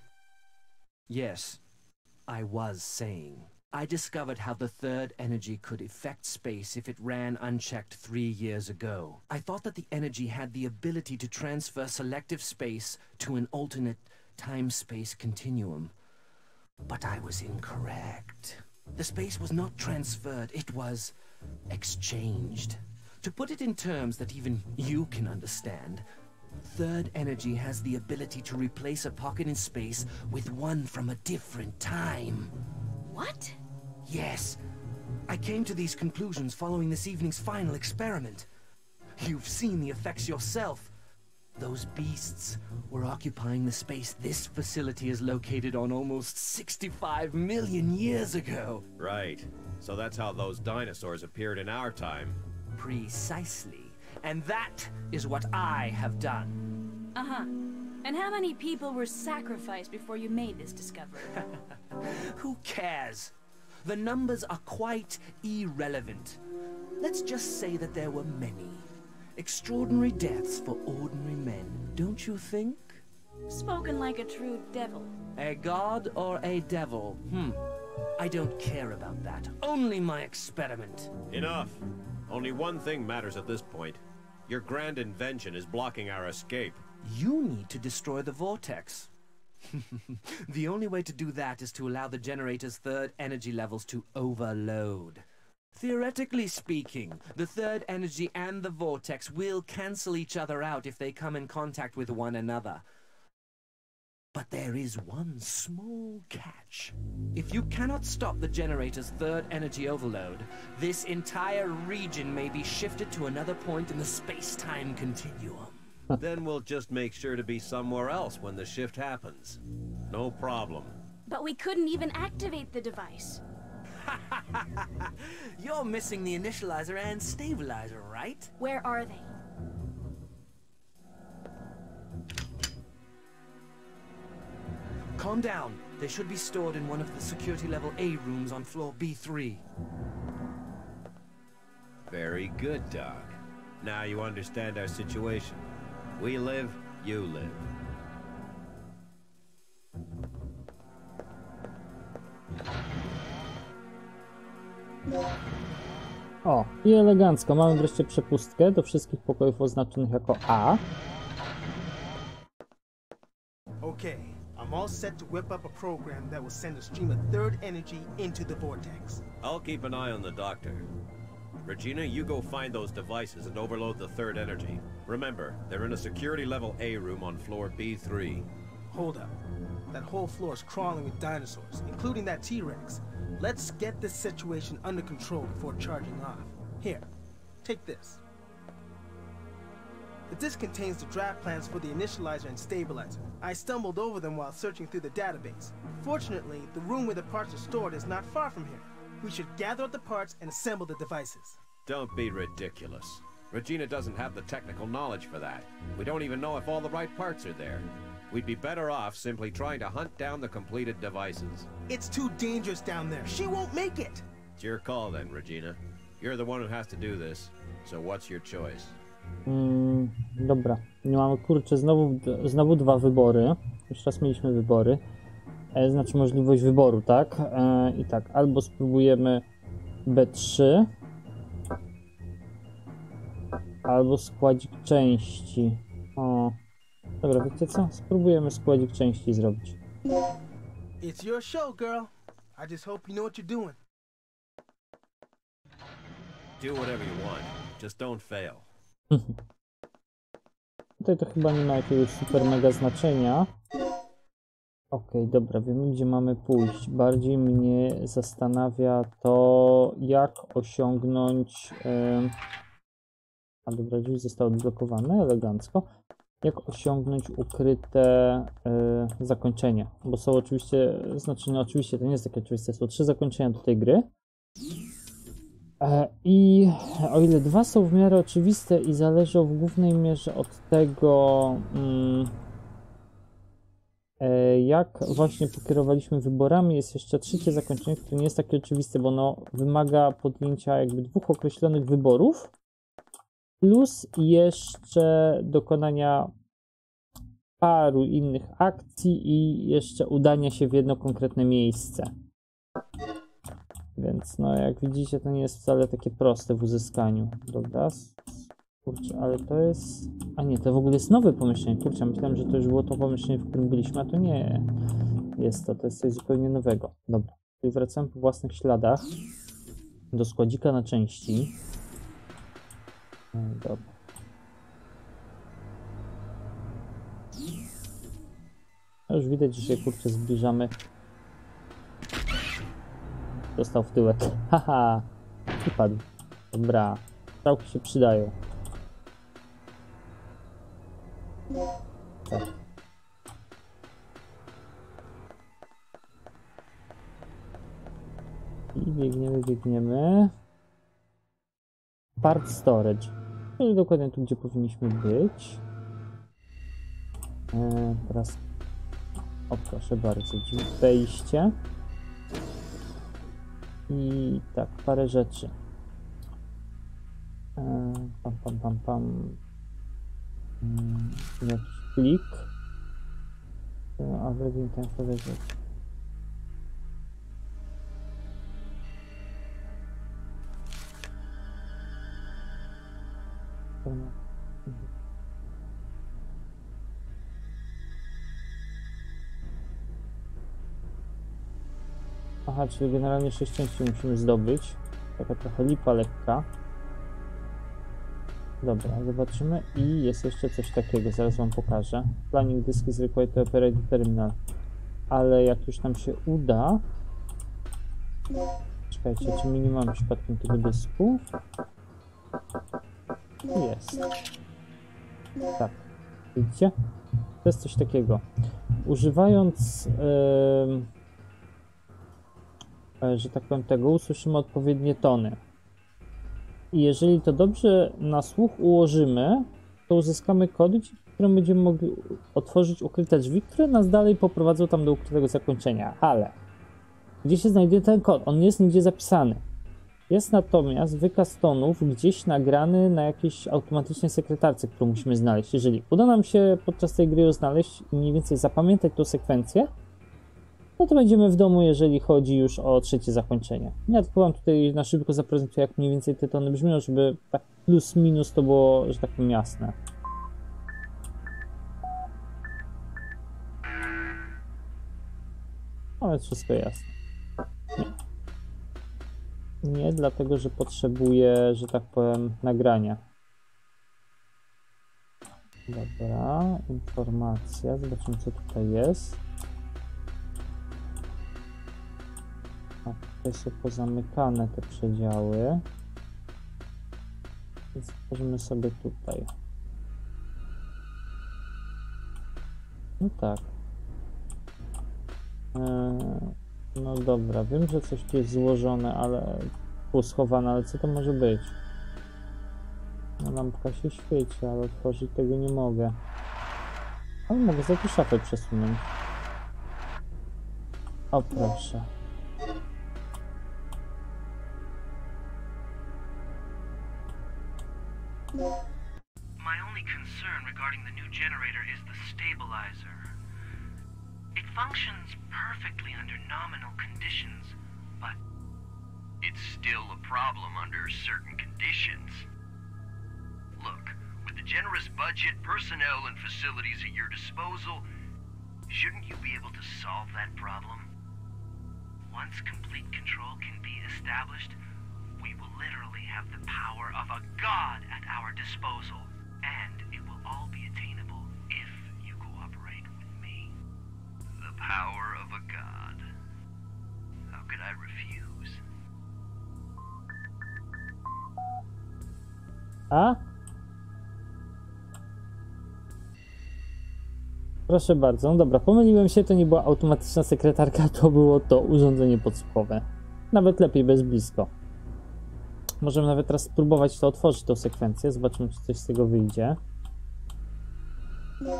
Yes, I was saying. I discovered how the third energy could affect space if it ran unchecked three years ago. I thought that the energy had the ability to transfer selective space to an alternate time-space continuum. But I was incorrect. The space was not transferred, it was exchanged. To put it in terms that even you can understand, third energy has the ability to replace a pocket in space with one from a different time. What? Yes. I came to these conclusions following this evening's final experiment. You've seen the effects yourself. Those beasts were occupying the space this facility is located on almost sixty-five million years ago. Right. So that's how those dinosaurs appeared in our time. Precisely. And that is what I have done. Uh-huh. And how many people were sacrificed before you made this discovery? Who cares? The numbers are quite irrelevant. Let's just say that there were many. Extraordinary deaths for ordinary men, don't you think? Spoken like a true devil. A god or a devil? Hmm. I don't care about that. Only my experiment. Enough. Only one thing matters at this point. Your grand invention is blocking our escape. You need to destroy the vortex. The only way to do that is to allow the generator's third energy levels to overload. Theoretically speaking, the third energy and the vortex will cancel each other out if they come in contact with one another. But there is one small catch. If you cannot stop the generator's third energy overload, this entire region may be shifted to another point in the space-time continuum. Then we'll just make sure to be somewhere else when the shift happens. No problem. But we couldn't even activate the device. You're missing the initializer and stabilizer, right? Where are they? Calm down. They should be stored in one of the security level A rooms on floor B three. Very good, Doc. Now you understand our situation. We live, you live. O, i elegancko. Mamy wreszcie przepustkę do wszystkich pokojów oznaczonych jako A. Okay, I'm all set to whip up a program that will send a stream of third energy into the vortex. I'll keep an eye on the doctor. Regina, you go find those devices and overload the third energy. Remember, they're in a security level A room on floor B three. Hold up. That whole floor is crawling with dinosaurs, including that T-Rex. Let's get this situation under control before charging off. Here, take this. The disk contains the draft plans for the initializer and stabilizer. I stumbled over them while searching through the database. Fortunately, the room where the parts are stored is not far from here. We should gather up the parts and assemble the devices. Don't be ridiculous. Regina doesn't have the technical knowledge for that. We don't even know if all the right parts are there. We'd be better off simply trying to hunt down the completed devices. It's too dangerous down there. She won't make it. It's your call then, Regina. You're the one who has to do this, so what's your choice? Mm, dobra, nie mamy, kurczę, znowu, znowu dwa wybory. Już raz mieliśmy wybory. E, znaczy możliwość wyboru, tak? E, I tak, albo spróbujemy B trzy, albo składzik części. O, dobra, wiecie co? Spróbujemy składzik części zrobić. It's your show, girl. I just hope you know what you're doing. Do whatever you want. Just don't fail. Tutaj to chyba nie ma jakiegoś super mega znaczenia. Okej, okay, dobra, wiemy gdzie mamy pójść. Bardziej mnie zastanawia to, jak osiągnąć... Yy... A dobra, drzwi zostały odblokowane elegancko. Jak osiągnąć ukryte yy, zakończenie. Bo są oczywiście, znaczy no oczywiście to nie jest takie oczywiste, są trzy zakończenia do tej gry. I o ile dwa są w miarę oczywiste i zależą w głównej mierze od tego, jak właśnie pokierowaliśmy wyborami, jest jeszcze trzecie zakończenie, które nie jest takie oczywiste, bo ono wymaga podjęcia jakby dwóch określonych wyborów, plus jeszcze dokonania paru innych akcji i jeszcze udania się w jedno konkretne miejsce. Więc no jak widzicie, to nie jest wcale takie proste w uzyskaniu. Dobra, kurczę, ale to jest... A nie, to w ogóle jest nowe pomieszczenie. Kurczę, myślałem, że to już było to pomieszczenie, w którym byliśmy, a to nie jest to, to jest coś zupełnie nowego. Dobra, tutaj wracamy po własnych śladach do składzika na części. No, dobra. A już widać, że się kurczę zbliżamy. Dostał w tyłek. Haha! I padł. Dobra. Strzałki się przydają. Tak. I biegniemy, biegniemy. Part storage. Czyli dokładnie tu, gdzie powinniśmy być. Eee, teraz... O, proszę bardzo. Wejście. I tak, parę rzeczy. Eee, pam, pam, pam, pam. Hmm, jakiś plik. A wreszcie ten powiedzieć. Aha, czyli generalnie sześć części musimy zdobyć. Taka trochę lipa lekka. Dobra, zobaczymy. I jest jeszcze coś takiego, zaraz wam pokażę. Planning disk is required to operate the terminal. Ale jak już nam się uda... Czekajcie, czy my nie mamy przypadkiem tego dysku? Jest. Tak. Widzicie? To jest coś takiego. Używając... Yy... że tak powiem tego, usłyszymy odpowiednie tony. I jeżeli to dobrze na słuch ułożymy, to uzyskamy kody, które będziemy mogli otworzyć ukryte drzwi, które nas dalej poprowadzą tam do ukrytego zakończenia. Ale gdzie się znajduje ten kod? On nie jest nigdzie zapisany. Jest natomiast wykaz tonów gdzieś nagrany na jakiejś automatycznej sekretarce, którą musimy znaleźć. Jeżeli uda nam się podczas tej gry ją znaleźć i mniej więcej zapamiętać tą sekwencję, no to będziemy w domu, jeżeli chodzi już o trzecie zakończenie. Ja tylko wam tutaj na szybko zaprezentuję, jak mniej więcej te tony brzmią, żeby tak plus minus to było, że tak powiem, jasne. Ale wszystko jasne. Nie. Nie, dlatego, że potrzebuję, że tak powiem, nagrania. Dobra, informacja. Zobaczymy, co tutaj jest. A tutaj są pozamykane te przedziały. Więc spojrzymy sobie tutaj. No tak. Eee, no dobra, wiem, że coś tu jest złożone, ale tu schowane, ale co to może być? No, lampka się świeci, ale otworzyć tego nie mogę. Ale mogę za tu szafę przesunąć. O proszę. My only concern regarding the new generator is the stabilizer. It functions perfectly under nominal conditions, but it's still a problem under certain conditions. Look, with the generous budget, personnel, and facilities at your disposal, shouldn't you be able to solve that problem? Once complete control can be established, we will literally have the power of a god at our disposal, and it will all be attainable if you cooperate with me. The power of a god. How could I refuse? A? Proszę bardzo, no dobra, pomyliłem się, to nie była automatyczna sekretarka, to było to urządzenie podsłuchowe. Nawet lepiej bez blisko. Możemy nawet teraz spróbować to otworzyć, tą sekwencję, zobaczymy, czy coś z tego wyjdzie. The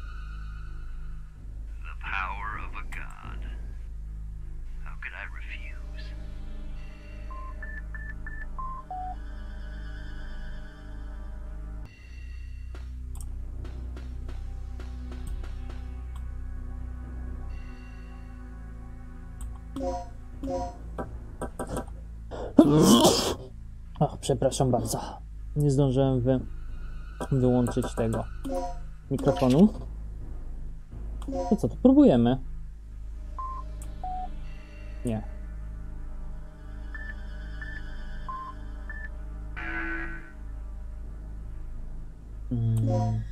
power of a god. How could I refuse? Och, przepraszam bardzo. Nie zdążyłem wy... wyłączyć tego mikrofonu. To co, to próbujemy. Nie. Hmm.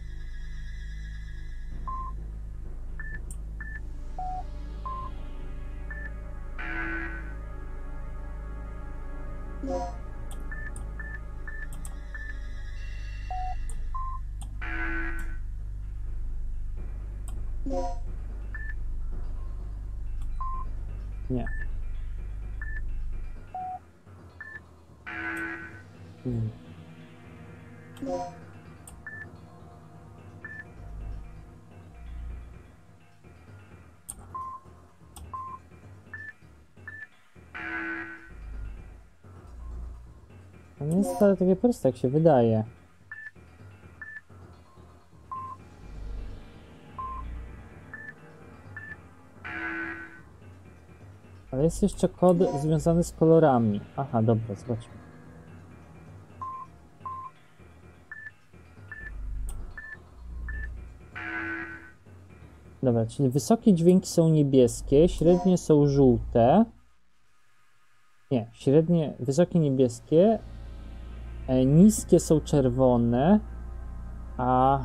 Nie. Hmm. To nie jest wcale takie proste, jak się wydaje. Ale jest jeszcze kod związany z kolorami. Aha, dobra, zobaczmy. Dobra, czyli wysokie dźwięki są niebieskie, średnie są żółte. Nie, średnie, wysokie niebieskie, e, niskie są czerwone, a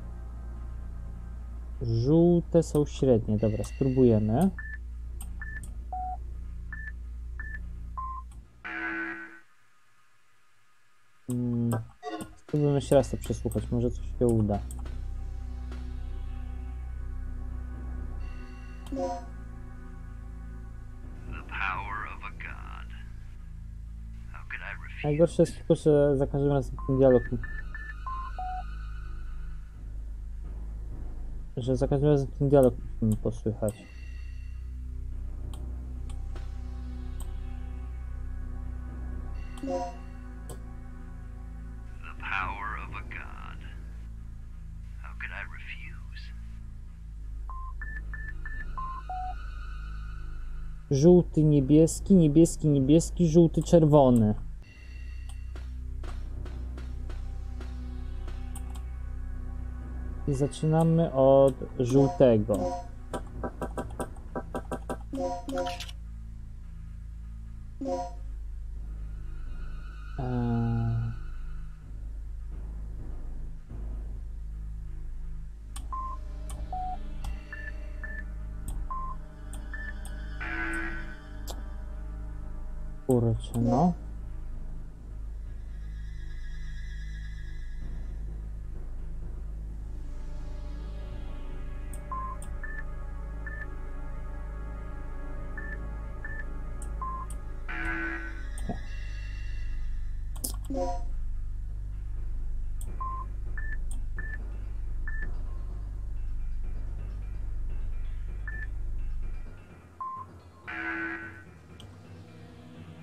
żółte są średnie. Dobra, spróbujemy. Hmm, spróbujmy jeszcze raz to przesłuchać, może coś się uda. Najgorsze jest tylko, że za każdym razem ten dialog... Że za każdym razem ten dialog musimy posłychać. Żółty, niebieski, niebieski, niebieski, żółty, czerwony. I zaczynamy od żółtego. Eee... Kurczę, no.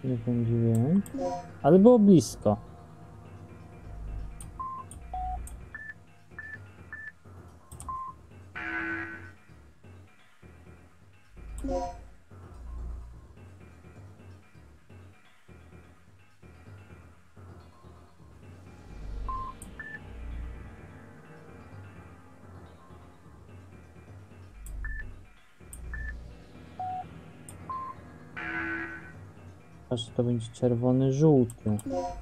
Nie będzie wiem. Ale było blisko. Aż to będzie czerwony, żółty.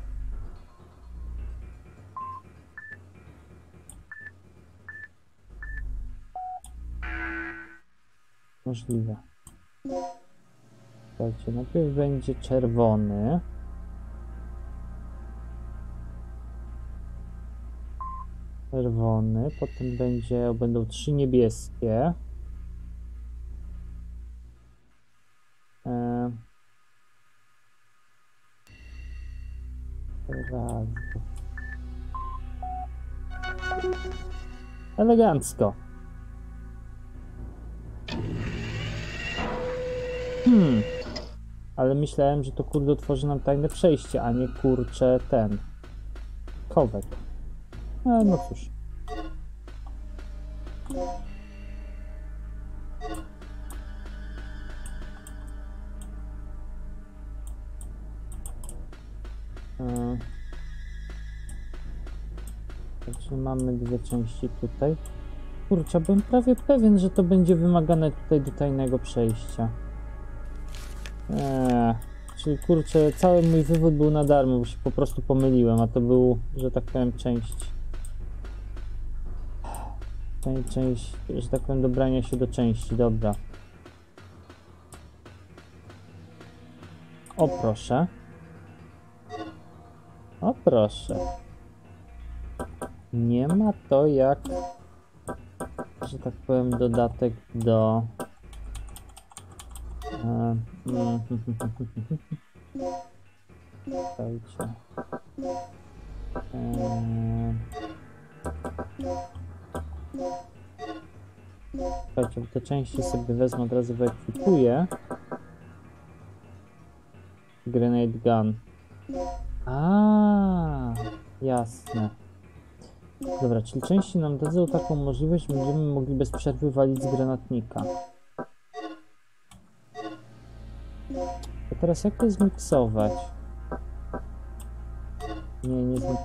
Możliwe. Słuchajcie, najpierw będzie czerwony. Czerwony, potem będzie, będą trzy niebieskie. E... Raz. Elegancko. Hmm. Ale myślałem, że to kurde otworzy nam tajne przejście, a nie kurczę ten. Kowek. E, no cóż. E, Także mamy dwie części tutaj. Kurczę, byłem prawie pewien, że to będzie wymagane tutaj do tajnego przejścia. Eee, czyli kurczę, cały mój wywód był na darmo, bo się po prostu pomyliłem, a to był, że tak powiem, część. Część, część że tak powiem, dobrania się do części, dobra. O proszę. O proszę. Nie ma to jak, że tak powiem, dodatek do... Słuchajcie. Słuchajcie, te części sobie wezmę, od razu wyekwipuję. Grenade gun. A, jasne. Dobra, czyli części nam dadzą taką możliwość, że będziemy mogli bez przerwy walić z granatnika. A teraz jak to zmiksować? Nie, nie znam.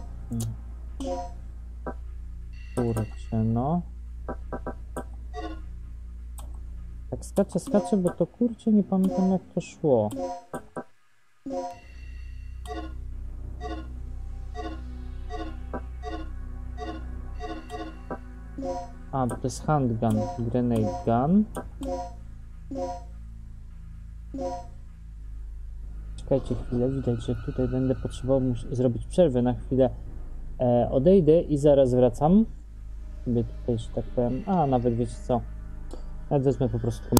Kurczę, no. Tak skaczę, skaczę, bo to kurczę nie pamiętam jak to szło. A, to jest handgun, grenade gun. Czekajcie chwilę, widać, że tutaj będę potrzebował zrobić przerwę na chwilę. E, odejdę i zaraz wracam. Sobie tutaj, że tak powiem, a nawet wiecie co, nawet wezmę po prostu.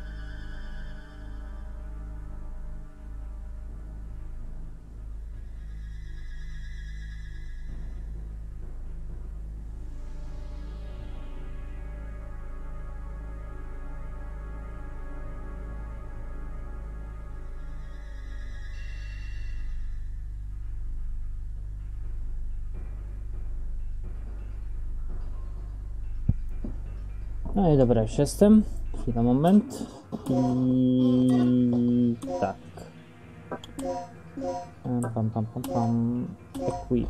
No i dobra, już jestem. Chwila, moment. I tak. Pam, pam, pam, pam. Equip.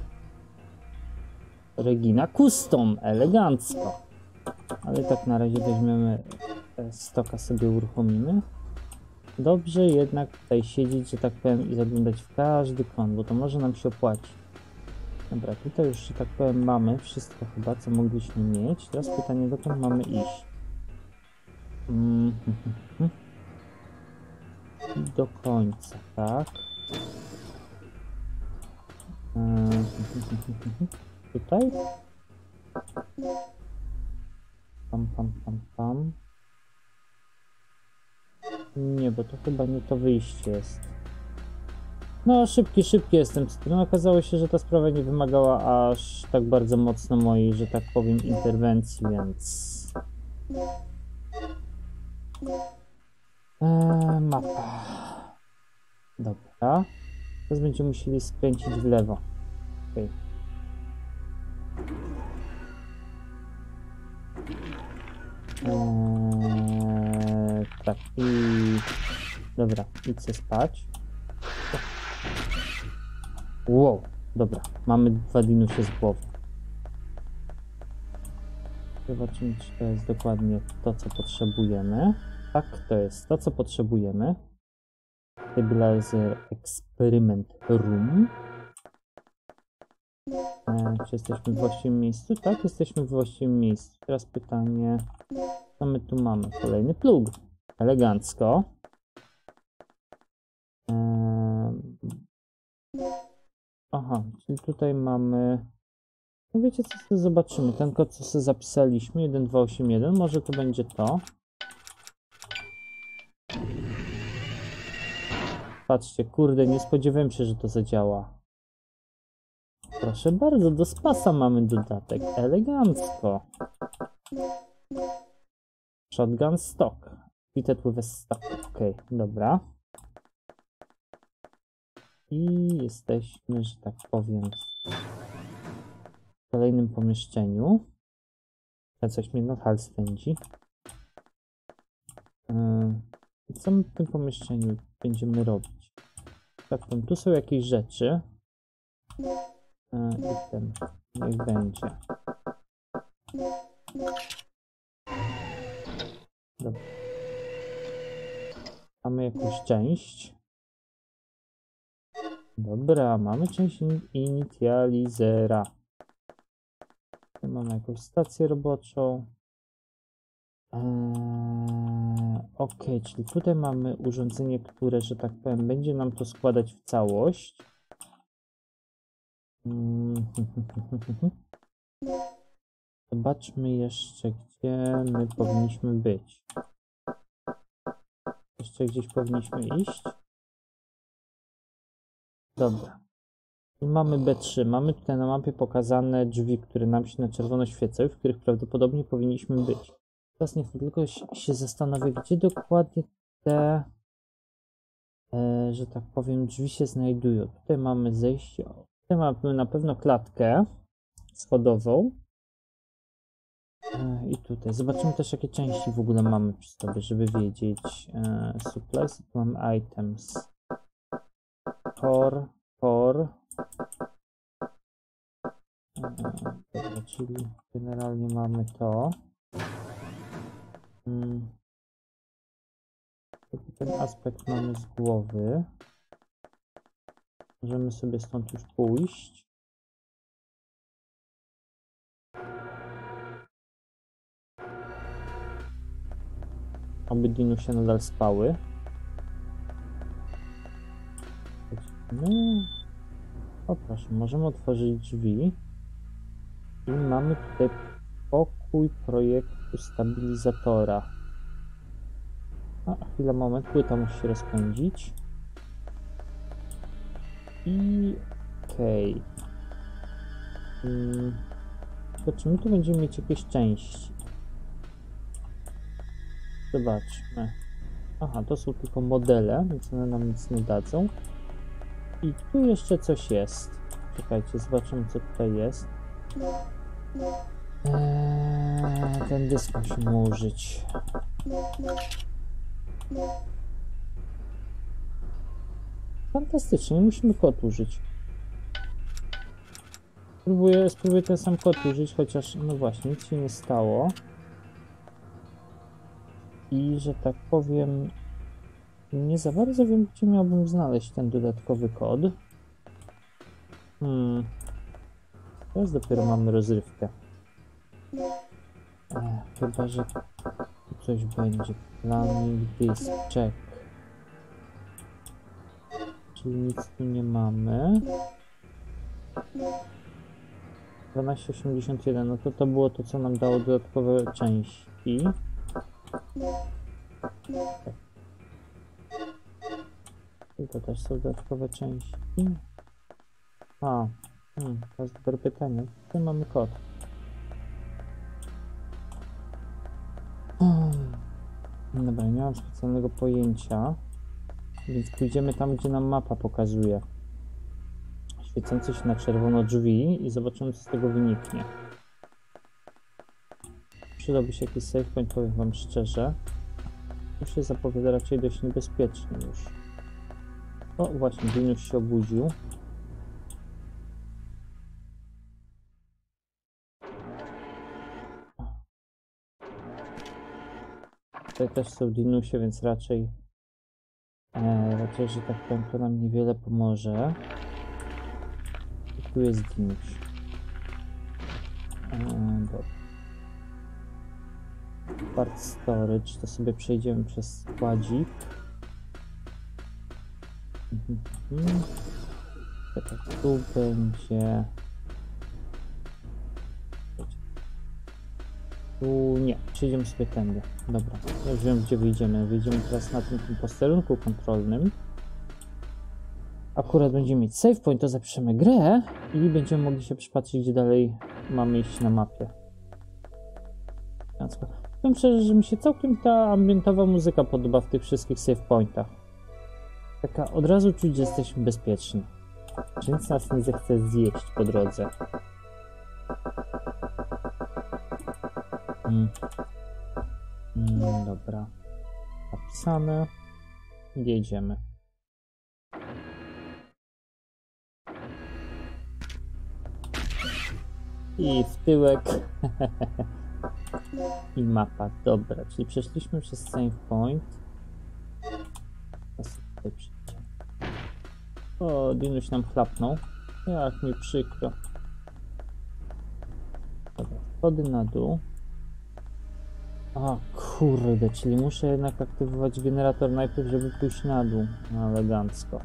Regina Custom. Elegancko. Ale tak na razie weźmiemy stoka, sobie uruchomimy. Dobrze jednak tutaj siedzieć, że tak powiem, i zaglądać w każdy kąt, bo to może nam się opłacić. Dobra, tutaj już, że tak powiem, mamy wszystko chyba, co mogliśmy mieć. Teraz pytanie, dokąd mamy iść? Mm -hmm. I do końca, tak? Mm -hmm. Tutaj? Pam, pam, pam, pam. Nie, bo to chyba nie to wyjście jest. No, szybki, szybki jestem. No, okazało się, że ta sprawa nie wymagała aż tak bardzo mocno mojej, że tak powiem, interwencji, więc... Eee, mapa. Dobra. Teraz będziemy musieli skręcić w lewo. Okej. Eee, tak i... Dobra, idźcie spać. Wow, dobra, mamy dwa dinusie z głowy. Zobaczymy, czy to jest dokładnie to, co potrzebujemy. Tak, to jest to, co potrzebujemy. Stabilizer Experiment Room. E, czy jesteśmy w właściwym miejscu? Tak, jesteśmy w właściwym miejscu. Teraz pytanie, co my tu mamy? Kolejny plug. Elegancko. E, aha, czyli tutaj mamy... No wiecie co, sobie zobaczymy. Ten kod, co sobie zapisaliśmy, jeden dwa osiem jeden, może to będzie to. Patrzcie, kurde, nie spodziewałem się, że to zadziała. Proszę bardzo, do spasa mamy dodatek. Elegancko. Shotgun stock. Fitted with a stock. Ok, dobra. I jesteśmy, że tak powiem, w kolejnym pomieszczeniu. A coś mnie nadal spędzi. Yy, co my w tym pomieszczeniu będziemy robić? Tak, tu są jakieś rzeczy. Yy, I ten, niech będzie. Dobra. Mamy jakąś część. Dobra, mamy część inicjalizera. Tu mamy jakąś stację roboczą. Eee, ok, czyli tutaj mamy urządzenie, które, że tak powiem, będzie nam to składać w całość. Mm. Zobaczmy jeszcze, gdzie my powinniśmy być. Jeszcze gdzieś powinniśmy iść. Dobra. I mamy B trzy. Mamy tutaj na mapie pokazane drzwi, które nam się na czerwono świecą, w których prawdopodobnie powinniśmy być. Teraz niech tylko się zastanowię, gdzie dokładnie te, e, że tak powiem, drzwi się znajdują. Tutaj mamy zejście. Tutaj mamy na pewno klatkę schodową. E, I tutaj. Zobaczymy też, jakie części w ogóle mamy przy sobie, żeby wiedzieć. E, supplies. Tu mamy items. Core. Core. Dobra, czyli generalnie mamy to. Hmm. Ten aspekt mamy z głowy. Możemy sobie stąd już pójść. Oby dinusie nadal spały. No. O proszę, możemy otworzyć drzwi. I mamy tutaj pokój projektu stabilizatora. A chwila, moment, płyta musi się rozpędzić. I okej. Okay. Hmm. To czy my tu będziemy mieć jakieś części? Zobaczmy. Aha, to są tylko modele, więc one nam nic nie dadzą. I tu jeszcze coś jest. Czekajcie, zobaczymy, co tutaj jest. Eee, ten dysk musimy użyć. Fantastycznie, musimy kod użyć. Spróbuję, spróbuję ten sam kod użyć, chociaż no właśnie, nic się nie stało. I że tak powiem, nie za bardzo wiem, gdzie miałbym znaleźć ten dodatkowy kod. Hmm. Teraz dopiero mamy rozrywkę. Ech, chyba, że tu coś będzie. Planning disk check. Czyli nic tu nie mamy. dwanaście osiemdziesiąt jeden, no to to było to, co nam dało dodatkowe części. Tak. I to też są dodatkowe części. A, hmm, to jest dobre pytanie. Tutaj mamy kod. Hmm. Dobra, nie mam specjalnego pojęcia. Więc pójdziemy tam, gdzie nam mapa pokazuje. świecące się na czerwono drzwi i zobaczymy, co z tego wyniknie. Przydałby się jakiś save point, powiem wam szczerze. Tu się zapowiada raczej dość niebezpiecznie już. O, właśnie, Dinuś się obudził. Tutaj też są Dinusie, więc raczej, e, raczej, że tak powiem, to nam niewiele pomoże. I tu jest Dinuś. E, dobra. Part storage, to sobie przejdziemy przez składzik. Mhm. Tak, tu będzie... Tu nie, przejdziemy sobie tędy. Dobra, ja już wiem, gdzie wyjdziemy. Wyjdziemy teraz na tym, tym posterunku kontrolnym. Akurat będziemy mieć save point, to zapiszemy grę i będziemy mogli się przypatrzeć, gdzie dalej mamy iść na mapie. Powiem szczerze, że mi się całkiem ta ambientowa muzyka podoba w tych wszystkich save pointach. Taka od razu czuć, że jesteśmy bezpieczni. Że nic nas nie zechce zjeść po drodze. Mm. Mm, dobra. Napisane. Jedziemy. I w tyłek. I mapa. Dobra, czyli przeszliśmy przez save point. Teraz tutaj przyjdziemy. O, Dinuś nam chlapnął. Jak mi przykro. Dobra, schody na dół. A kurde, czyli muszę jednak aktywować generator najpierw, żeby pójść na dół. No, elegancko.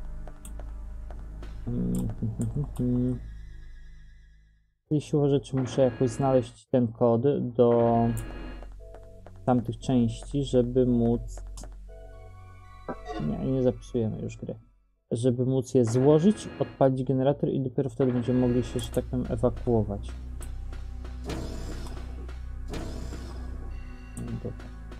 Mm, mm, mm. I siłą rzeczy muszę jakoś znaleźć ten kod do tamtych części, żeby móc... Nie, nie zapisujemy już gry. Żeby móc je złożyć, odpalić generator i dopiero wtedy będziemy mogli się, że tak powiem, ewakuować. Dobra.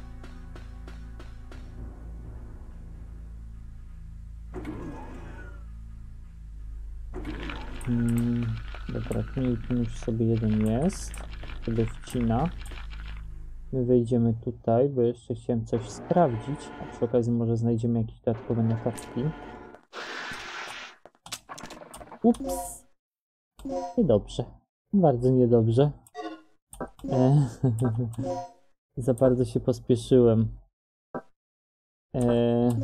Hmm, dobra, tu już sobie jeden jest. Sobie wcina. My wejdziemy tutaj, bo jeszcze chciałem coś sprawdzić. A przy okazji może znajdziemy jakieś dodatkowe notatki. Ups. Niedobrze. Bardzo niedobrze. E Za bardzo się pospieszyłem. E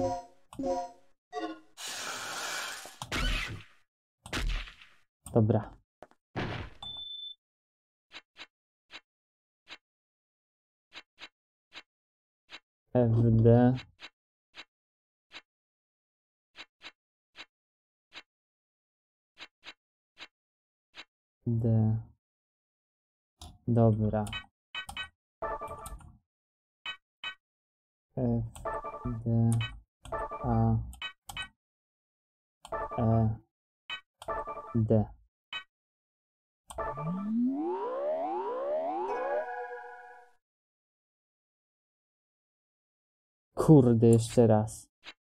Dobra. F D. D. Dobra. F, D, A, E, D. Kurde, jeszcze raz.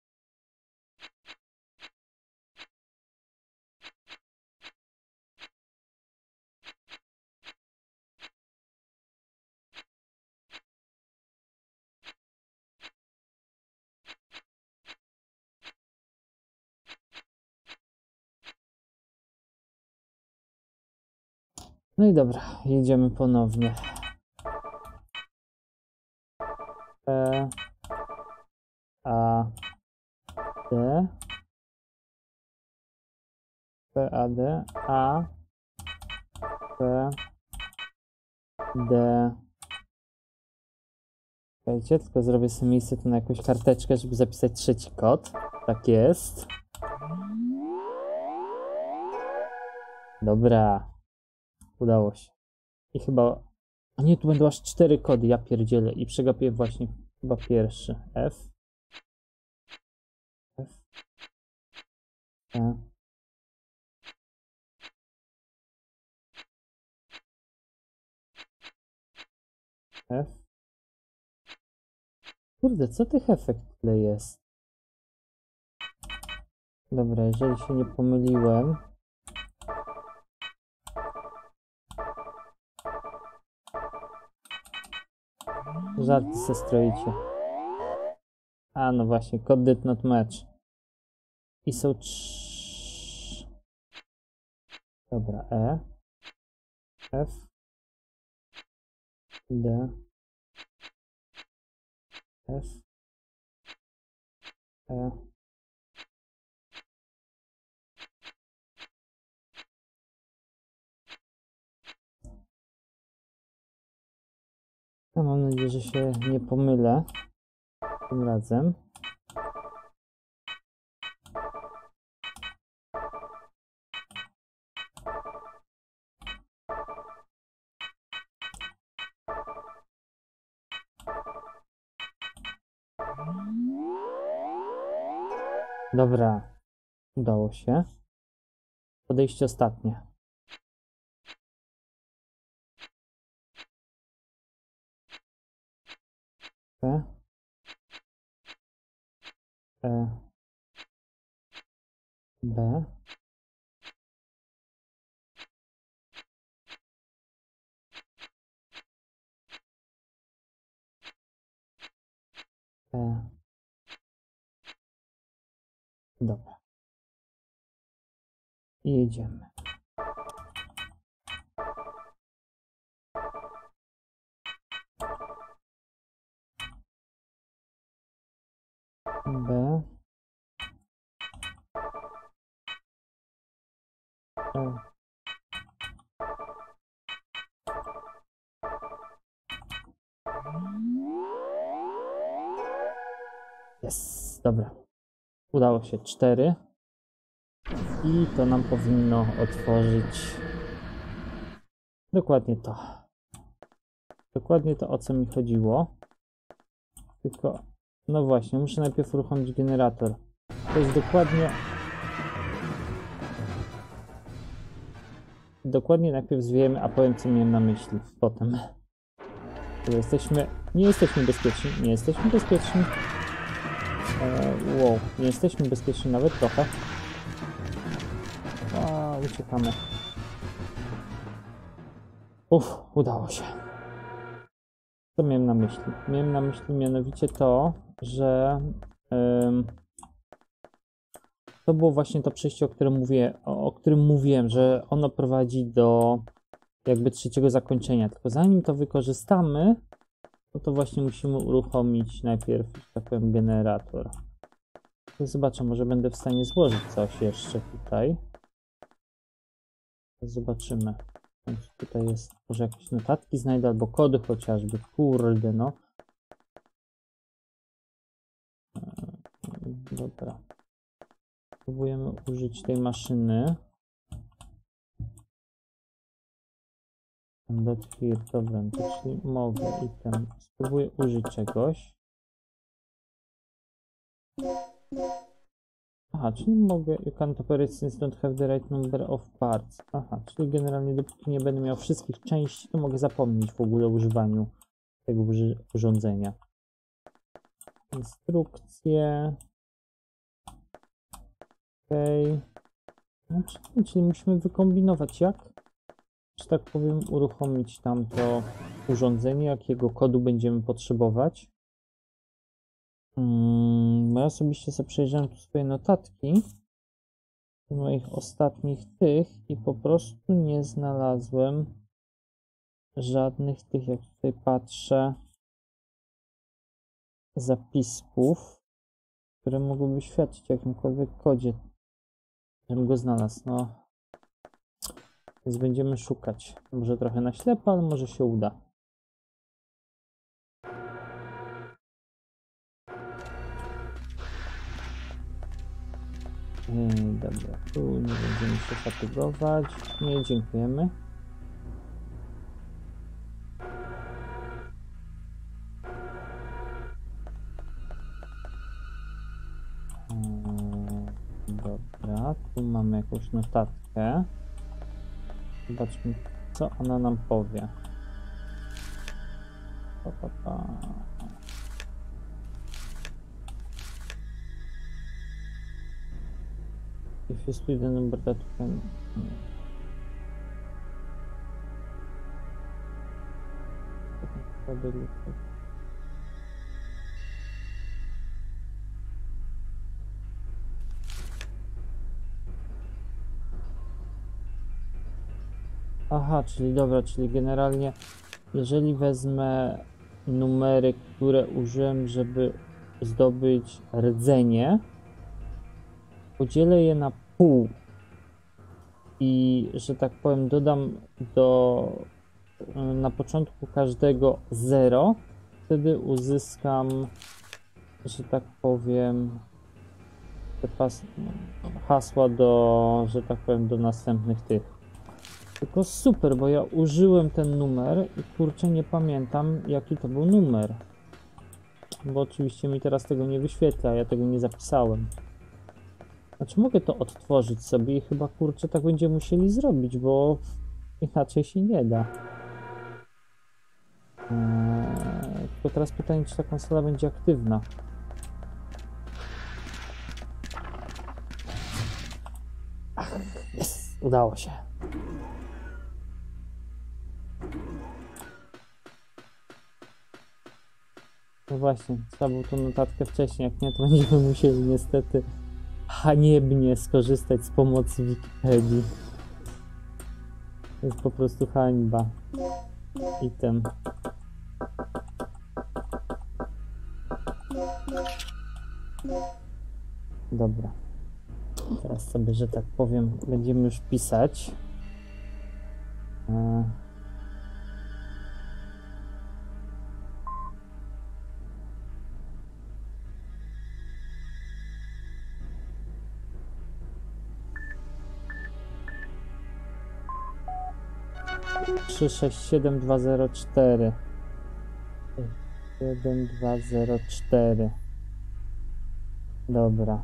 No i dobra, jedziemy ponownie. P, A, D, P, A, D, A, P, D. Słuchajcie, tylko zrobię sobie miejsce tu na jakąś karteczkę, żeby zapisać trzeci kod. Tak jest. Dobra. Udało się. I chyba... A nie, tu będą aż cztery kody, ja pierdzielę. I przegapię właśnie chyba pierwszy. F. F. E. F. Kurde, co tych efekt tyle jest? Dobra, jeżeli się nie pomyliłem, Żarty se stroicie. A no właśnie, code did not match. I są trz... Dobra, E. F. D. F. E. Ja mam nadzieję, że się nie pomylę tym razem. Dobra, udało się. Podejście ostatnie. P. E. B. E. Dobra. I jedziemy. B. E. Jest, dobra. Udało się cztery. I to nam powinno otworzyć dokładnie to. Dokładnie to, o co mi chodziło. Tylko, no właśnie, muszę najpierw uruchomić generator. To jest dokładnie... Dokładnie najpierw zwiejemy, a powiem, co miałem na myśli potem. Jesteśmy... Nie jesteśmy bezpieczni. Nie jesteśmy bezpieczni. Eee, wow, nie jesteśmy bezpieczni nawet trochę. A, uciekamy. Uff, udało się. Co miałem na myśli? Miałem na myśli mianowicie to, że ym, to było właśnie to przejście, o którym mówię, o, o którym mówiłem, że ono prowadzi do jakby trzeciego zakończenia. Tylko zanim to wykorzystamy, no to właśnie musimy uruchomić najpierw, tak powiem, generator. Zobaczę, może będę w stanie złożyć coś jeszcze tutaj. Zobaczymy. Tutaj jest, może jakieś notatki znajdę, albo kody chociażby. Kurde, no. Dobra. Próbujemy użyć tej maszyny. Dot here, dobra, czyli mogę i ten. Spróbuję użyć czegoś. Aha, czyli mogę, you can't operate since don't have the right number of parts. Aha, czyli generalnie dopóki nie będę miał wszystkich części, to mogę zapomnieć w ogóle o używaniu tego urządzenia. Instrukcje. Okej. Okay. No, czyli musimy wykombinować jak, że tak powiem, uruchomić tamto urządzenie, jakiego kodu będziemy potrzebować. Hmm, ja osobiście sobie przejrzałem tu swoje notatki z moich ostatnich tych i po prostu nie znalazłem żadnych tych, jak tutaj patrzę, zapisków, które mogłyby świadczyć o jakimkolwiek kodzie, żebym go znalazł. No, więc będziemy szukać. Może trochę na ślepo, ale może się uda. Yy, dobra, tu nie będziemy się fatygować. Nie, dziękujemy. Yy, dobra, tu mamy jakąś notatkę. Zobaczmy, co ona nam powie. Pa, pa, pa. If you split the number that you can... Aha, czyli dobra, czyli generalnie jeżeli wezmę numery, które użyłem, żeby zdobyć rdzenie, podzielę je na pół i, że tak powiem, dodam do na początku każdego zero, wtedy uzyskam, że tak powiem, te pas hasła do, że tak powiem, do następnych tych. Tylko super, bo ja użyłem ten numer i kurczę nie pamiętam jaki to był numer. Bo oczywiście mi teraz tego nie wyświetla, ja tego nie zapisałem. Znaczy mogę to odtworzyć sobie i chyba kurczę tak będziemy musieli zrobić, bo inaczej się nie da. Eee, tylko teraz pytanie, czy ta konsola będzie aktywna. Ach, jest, udało się. No właśnie, trzeba było tą notatkę wcześniej, jak nie, to będziemy musieli niestety haniebnie skorzystać z pomocy Wikipedii. To jest po prostu hańba. Item. Dobra. Teraz sobie, że tak powiem, będziemy już pisać. E trzy sześć siedem dwa zero cztery jeden dwa zero cztery. Dobra.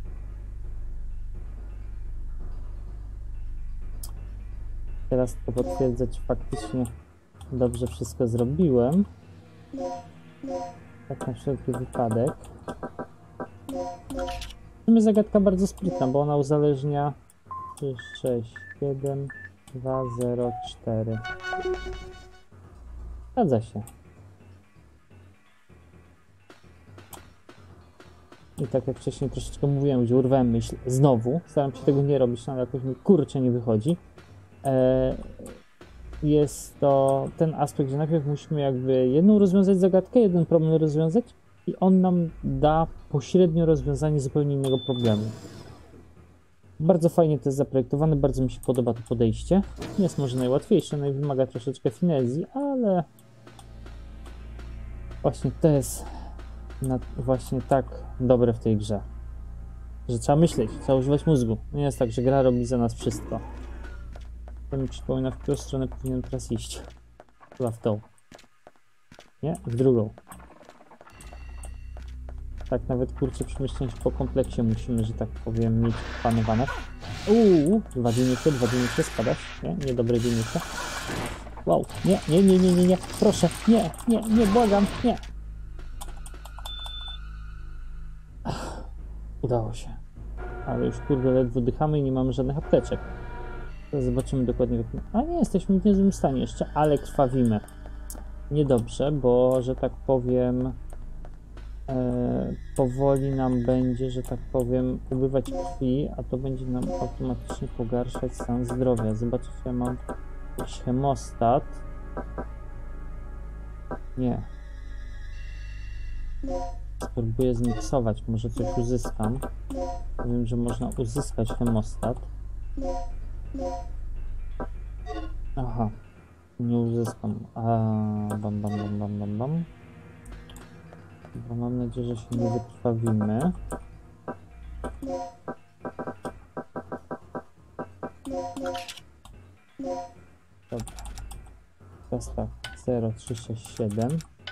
Teraz to potwierdzę, czy faktycznie dobrze wszystko zrobiłem. Tak na wszelki wypadek. W sumie zagadka bardzo sprytna, bo ona uzależnia trzy sześć siedem dwa zero cztery. Zgadza się. I tak jak wcześniej troszeczkę mówiłem, gdzie urwałem myśl znowu, staram się tego nie robić, ale jakoś mi kurczę nie wychodzi. Eee, jest to ten aspekt, że najpierw musimy jakby jedną rozwiązać zagadkę, jeden problem rozwiązać i on nam da pośrednio rozwiązanie zupełnie innego problemu. Bardzo fajnie to jest zaprojektowane, bardzo mi się podoba to podejście. Nie jest może najłatwiejsze, no i wymaga troszeczkę finezji, ale właśnie to jest na, właśnie tak dobre w tej grze, że trzeba myśleć, trzeba używać mózgu. Nie jest tak, że gra robi za nas wszystko. To mi przypomina, w którą stronę powinienem teraz iść. Chyba w tą. Nie? W drugą. Tak, nawet kurczę przemyśleć po kompleksie musimy, że tak powiem, mieć panowane. Uuu, dwa dziennice, dwa dziennice, spadasz. Nie, niedobre dziennice. Wow, nie, nie, nie, nie, nie, nie, proszę, nie, nie, nie, błagam, nie. Ach, udało się. Ale już kurde ledwo dychamy i nie mamy żadnych apteczek. Teraz zobaczymy dokładnie jak... A nie, jesteśmy w niezłym stanie jeszcze, ale krwawimy. Niedobrze, bo, że tak powiem... E, powoli nam będzie, że tak powiem, ubywać krwi, a to będzie nam automatycznie pogarszać stan zdrowia. Zobaczcie, czy ja mam jakiś hemostat. Nie. Spróbuję zmiksować, może coś uzyskam. Wiem, że można uzyskać hemostat. Aha, nie uzyskam. A, bam, bam, bam, bam, bam, bam. Bo mam nadzieję, że się nie wykrwawimy. Dobra. Teraz tak, zero trzy sześć siedem.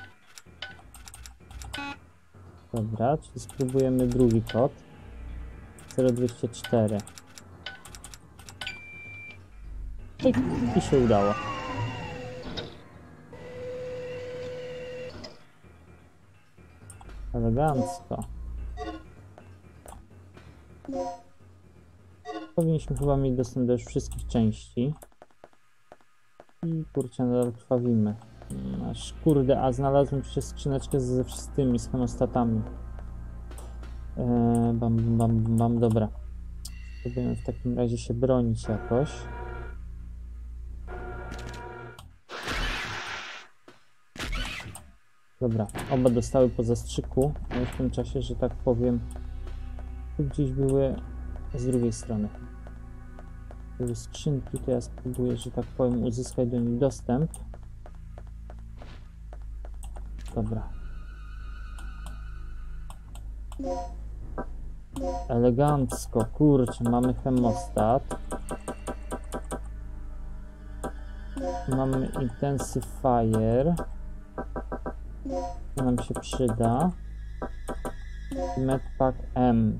Dobra, czyli spróbujemy drugi kod. zero dwieście cztery. I, i się udało. Elegancko. Powinniśmy chyba mieć dostęp do już wszystkich części. I kurczę, nadal krwawimy. Aż kurde, a znalazłem jeszcze skrzyneczkę ze wszystkimi, z hemostatami. Eee, bam, bam, bam, bam, dobra. Spróbujemy w takim razie się bronić jakoś. Dobra, oba dostały po zastrzyku, ale w tym czasie, że tak powiem, tu gdzieś były z drugiej strony. Były skrzynki, to ja spróbuję, że tak powiem, uzyskać do nich dostęp. Dobra. Elegancko, kurczę, mamy hemostat. Mamy intensifier. To nam się przyda. Medpack M.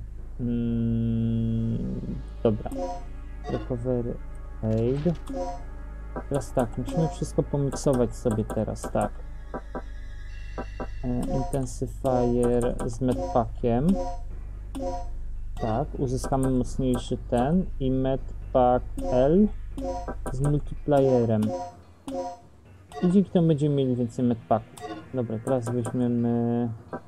Mm, dobra. Recovery aid. Teraz tak, musimy wszystko pomiksować sobie teraz, tak. E, intensifier z medpackiem. Tak, uzyskamy mocniejszy ten i medpack L z multiplayerem. I dzięki temu będziemy mieli więcej medpacków. Dobra, teraz weźmiemy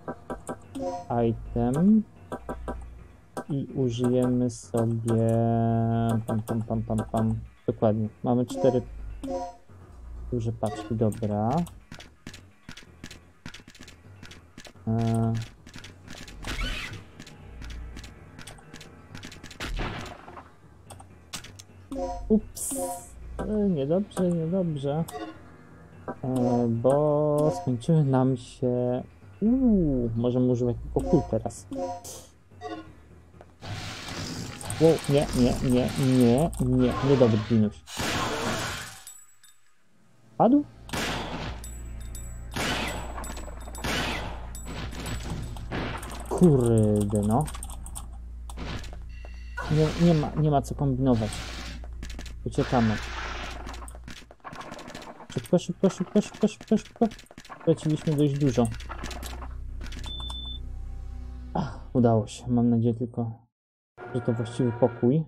item i użyjemy sobie pam pam pam pam pam. Dokładnie, mamy cztery duże paczki, dobra. Eee. Ups, e, niedobrze, niedobrze, e, bo skończyły nam się. Uuu, możemy używać tylko kul teraz. Wow, nie, nie, nie, nie, nie, niedobry dinuś. Padł? Kurde, no. Nie, nie ma, nie ma co kombinować. Uciekamy. Szybko, szybko, szybko, szybko, szybko, szybko. Straciliśmy dość dużo. Ach, udało się. Mam nadzieję tylko, że to właściwy pokój.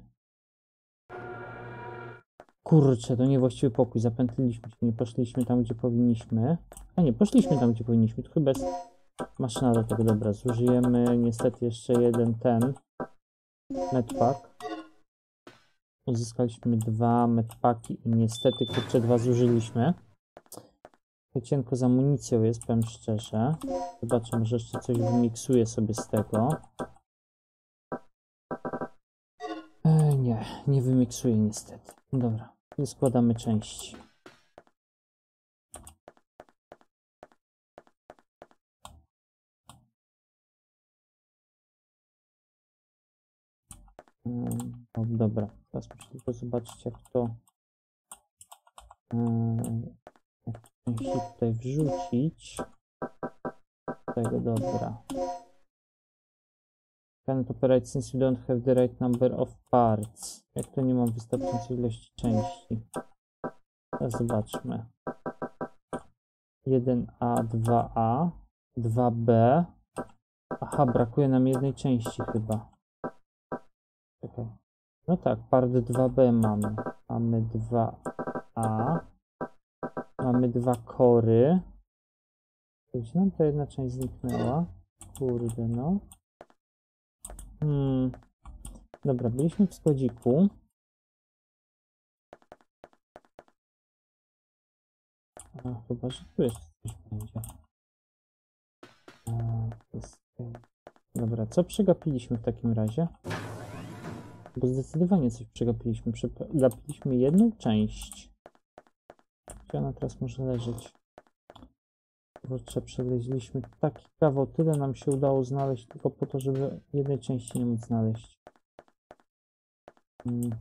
Kurczę, to niewłaściwy pokój. Zapętliliśmy się, nie poszliśmy tam, gdzie powinniśmy. A nie, poszliśmy tam, gdzie powinniśmy. To chyba jest maszyna do tego. Dobra, zużyjemy niestety jeszcze jeden ten medpack. Uzyskaliśmy dwa medpaki i niestety kurczę dwa zużyliśmy. Cienko z amunicją jest, powiem szczerze. Zobaczę, może jeszcze coś wymiksuję sobie z tego. E, nie, nie wymiksuję niestety. Dobra, tu składamy części. O, dobra, teraz muszę tylko zobaczyć, jak to yy, jak części tutaj wrzucić. Tego, dobra. Can't operate since you don't have the right number of parts. Jak to nie mam wystarczającej ilości części. Teraz zobaczmy. jeden A, dwa A, dwa B. Aha, brakuje nam jednej części chyba. Czekaj. No tak, part dwa B mamy. Mamy dwa A. Mamy dwa kory. Gdzie nam ta jedna część zniknęła? Kurde no. Hmm. Dobra, byliśmy w składziku. A, chyba, że tu jeszcze coś będzie. A, to jest... Dobra, co przegapiliśmy w takim razie? Bo zdecydowanie coś przegapiliśmy. Przegapiliśmy jedną część. Gdzie ona teraz może leżeć? Kurczę, przeleźliśmy taki kawał. Tyle nam się udało znaleźć tylko po to, żeby jednej części nie móc znaleźć. Hmm.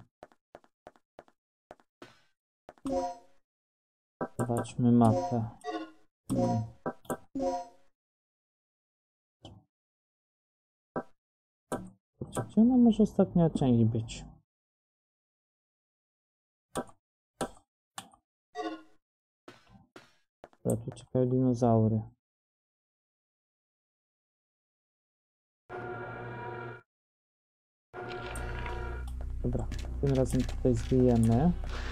Zobaczmy mapę. Hmm. Gdzie ona może ostatnia część być? Dobra, tu czekają dinozaury. Dobra, tym razem tutaj zwijemy.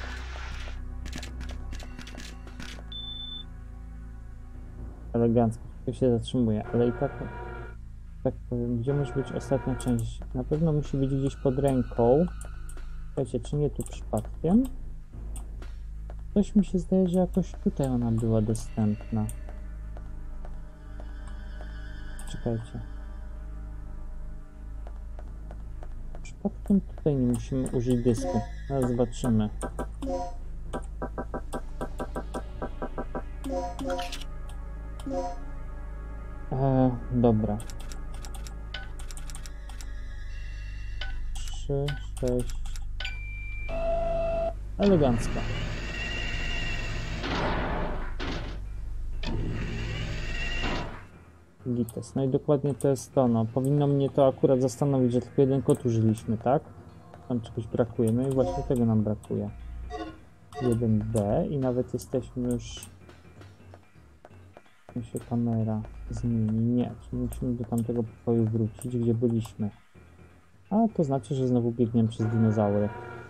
Elegancko, to się zatrzymuje, ale i tak, tak powiem, gdzie może być ostatnia część? Na pewno musi być gdzieś pod ręką. Słuchajcie, czy nie tu przypadkiem? Coś mi się zdaje, że jakoś tutaj ona była dostępna. czekajcie. Przypadkiem tutaj nie musimy użyć dysku. Zaraz zobaczymy. E, dobra. Trzy, sześć. Elegancko. Gites. No i dokładnie to jest to, no. Powinno mnie to akurat zastanowić, że tylko jeden kod użyliśmy, tak? Tam czegoś brakuje, no i właśnie tego nam brakuje. jeden B i nawet jesteśmy już... Mi się kamera zmieni. Nie, czyli musimy do tamtego pokoju wrócić, gdzie byliśmy. A to znaczy, że znowu biegniemy przez dinozaury.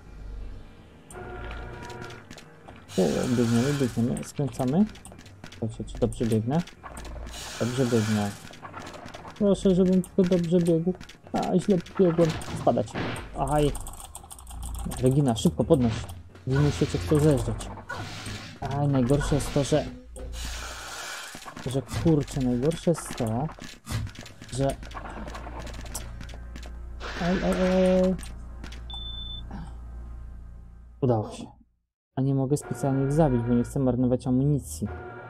O, biegniemy, biegniemy, skręcamy. Słuchajcie, czy dobrze biegnę? Dobrze biegnę. Proszę, żebym tylko dobrze biegł. A, źle biegłem. Spadać. Aj. Regina, szybko podnoś. Wiemy się, cię chcą zjeżdżać. Aj, najgorsze jest to, że... Że kurczę, najgorsze jest to, że... Aj, aj, aj. Udało się. A nie mogę specjalnie ich zabić, bo nie chcę marnować amunicji.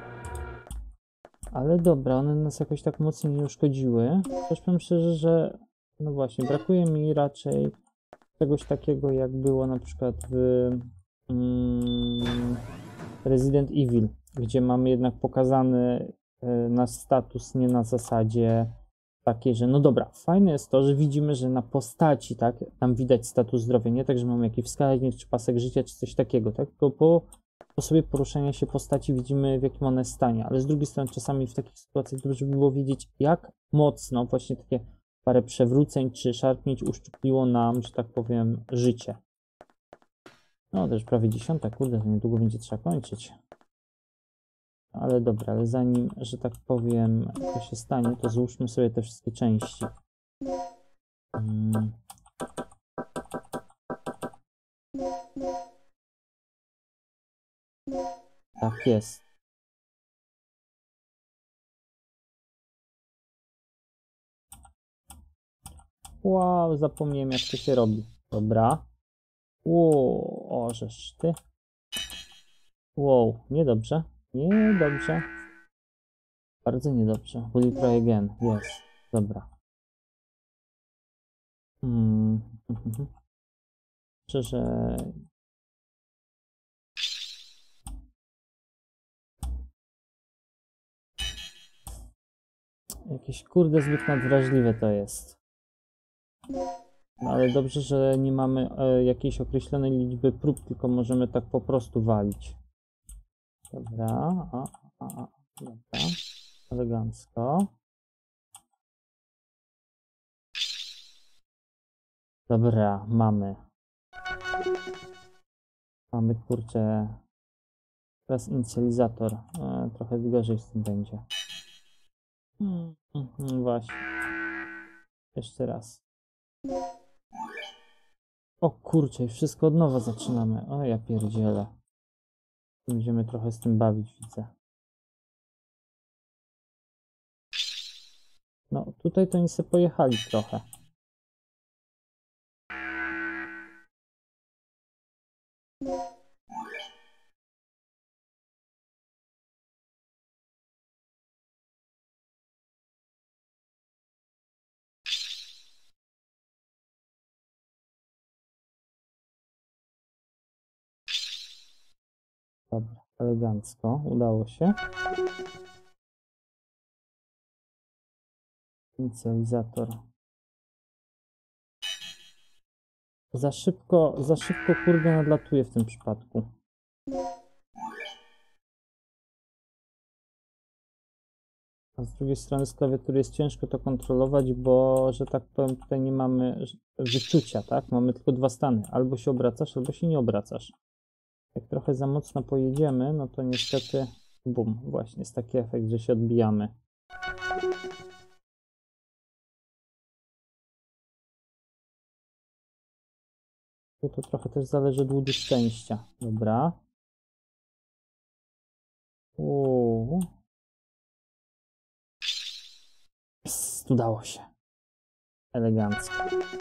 Ale dobra, one nas jakoś tak mocno nie uszkodziły. Też powiem szczerze, że no właśnie, brakuje mi raczej czegoś takiego, jak było na przykład w mm, Resident Evil, gdzie mamy jednak pokazany y, nasz status nie na zasadzie takiej, że no dobra, fajne jest to, że widzimy, że na postaci, tak, tam widać status zdrowia, nie tak, że mamy jakiś wskaźnik, czy pasek życia, czy coś takiego, tak, tylko po sposobie poruszania się postaci widzimy, w jakim one jest stanie, ale z drugiej strony czasami w takich sytuacjach dobrze by było wiedzieć, jak mocno właśnie takie parę przewróceń czy szarpnięć uszczupliło nam, że tak powiem, życie. No też prawie dziesiąta, kurde, to niedługo będzie trzeba kończyć. Ale dobra, ale zanim, że tak powiem, to się stanie, to złóżmy sobie te wszystkie części. Hmm. Tak jest. Wow, zapomniałem, jak to się robi. Dobra. Wow, o, żeż ty. Wow, niedobrze. Niedobrze. Bardzo niedobrze. Will you try again? Yes. Dobra. Hmm. Myślę, że... Jakieś kurde zbyt nadwrażliwe to jest. No ale dobrze, że nie mamy e, jakiejś określonej liczby prób, tylko możemy tak po prostu walić. Dobra, a, a, a, dobra, elegancko. Dobra, mamy. Mamy, kurczę, teraz inicjalizator. E, trochę gorzej z tym będzie. Hmm, hmm, właśnie. Jeszcze raz. O kurczę, wszystko od nowa zaczynamy. O ja pierdzielę. Będziemy trochę z tym bawić, widzę. No, tutaj to oni sobie pojechali trochę. Dobra, elegancko, udało się. Inicjalizator. Za szybko, za szybko kurde nadlatuje w tym przypadku. A z drugiej strony z klawiatury jest ciężko to kontrolować, bo, że tak powiem, tutaj nie mamy wyczucia, tak? Mamy tylko dwa stany. Albo się obracasz, albo się nie obracasz. Jak trochę za mocno pojedziemy, no to niestety, bum, właśnie jest taki efekt, że się odbijamy. To trochę też zależy od łudu szczęścia. Dobra. Uuu. Jest, udało się. Elegancko.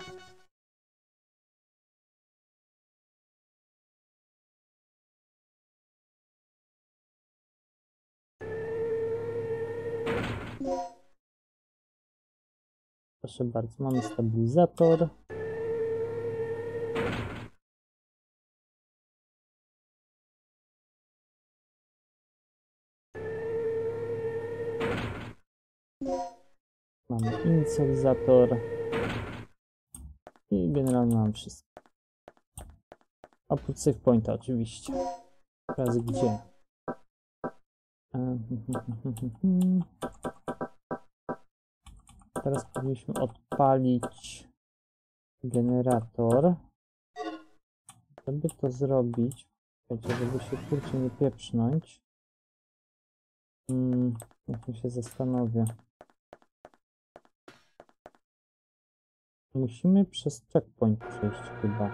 Proszę bardzo, mamy stabilizator. Mamy inicjalizator. I generalnie mam wszystko. Oprócz save pointa oczywiście. Teraz gdzie? Teraz powinniśmy odpalić generator. Żeby to zrobić, żeby się kurczę nie pieprznąć. Hmm, jak mi się zastanowię. Musimy przez checkpoint przejść chyba.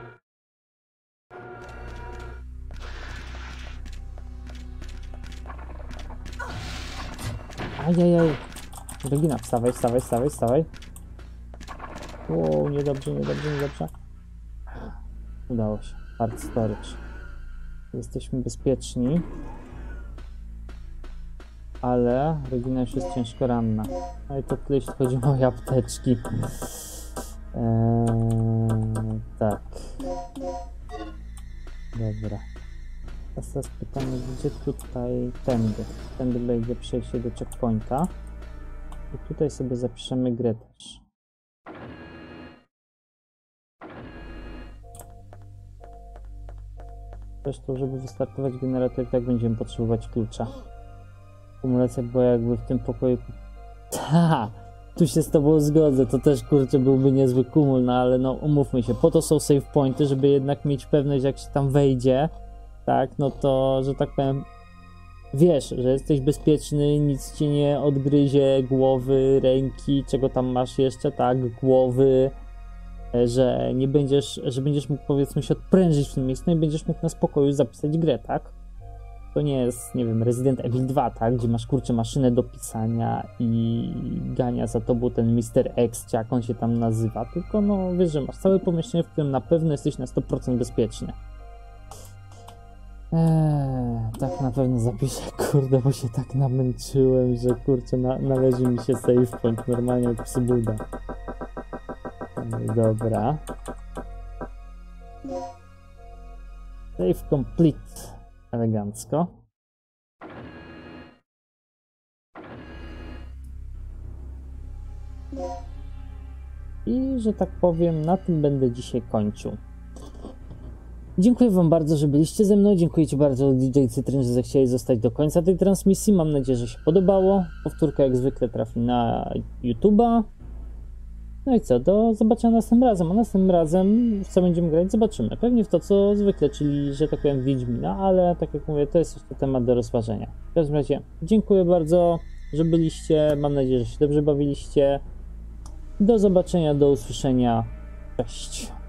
Ajajaj. Regina, wstawaj, wstawaj, wstawaj, wstawaj. Wow, niedobrze, niedobrze, niedobrze. Udało się. Hard storage. Jesteśmy bezpieczni. Ale Regina już jest ciężko ranna. No i to tyle, jeśli chodzi o moje apteczki. Eee, tak. Dobra. Teraz, teraz pytanie, gdzie tutaj tędy? Tędy będzie przejście do checkpointa. I tutaj sobie zapiszemy grę też. Zresztą, żeby wystartować generator, tak będziemy potrzebować klucza. Kumulacja była jakby w tym pokoju. Ta! Tu się z tobą zgodzę, to też kurczę byłby niezły kumul, no ale no umówmy się, po to są save pointy, żeby jednak mieć pewność, jak się tam wejdzie, tak, no to, że tak powiem, wiesz, że jesteś bezpieczny, nic ci nie odgryzie głowy, ręki, czego tam masz jeszcze, tak, głowy, że nie będziesz, że będziesz mógł powiedzmy się odprężyć w tym miejscu i będziesz mógł na spokoju zapisać grę, tak? To nie jest, nie wiem, Resident Evil dwa, tak? Gdzie masz, kurczę, maszynę do pisania i gania za tobą ten mister X, czy jak on się tam nazywa, tylko no, wiesz, że masz całe pomieszczenie, w którym na pewno jesteś na sto procent bezpieczny. Eee, tak na pewno zapiszę, kurde, bo się tak namęczyłem, że kurczę, na, należy mi się save point, normalnie jak psybuda. Dobra. Save complete. Elegancko. I że tak powiem, na tym będę dzisiaj kończył. Dziękuję wam bardzo, że byliście ze mną. Dziękuję ci bardzo D J Cytryn, że zechcieli zostać do końca tej transmisji. Mam nadzieję, że się podobało. Powtórka jak zwykle trafi na YouTube'a. No i co, do zobaczenia następnym razem, a następnym razem w co będziemy grać zobaczymy. Pewnie w to co zwykle, czyli że tak powiem Wiedźmina, ale tak jak mówię, to jest jeszcze temat do rozważenia. W każdym razie dziękuję bardzo, że byliście, mam nadzieję, że się dobrze bawiliście. Do zobaczenia, do usłyszenia, cześć.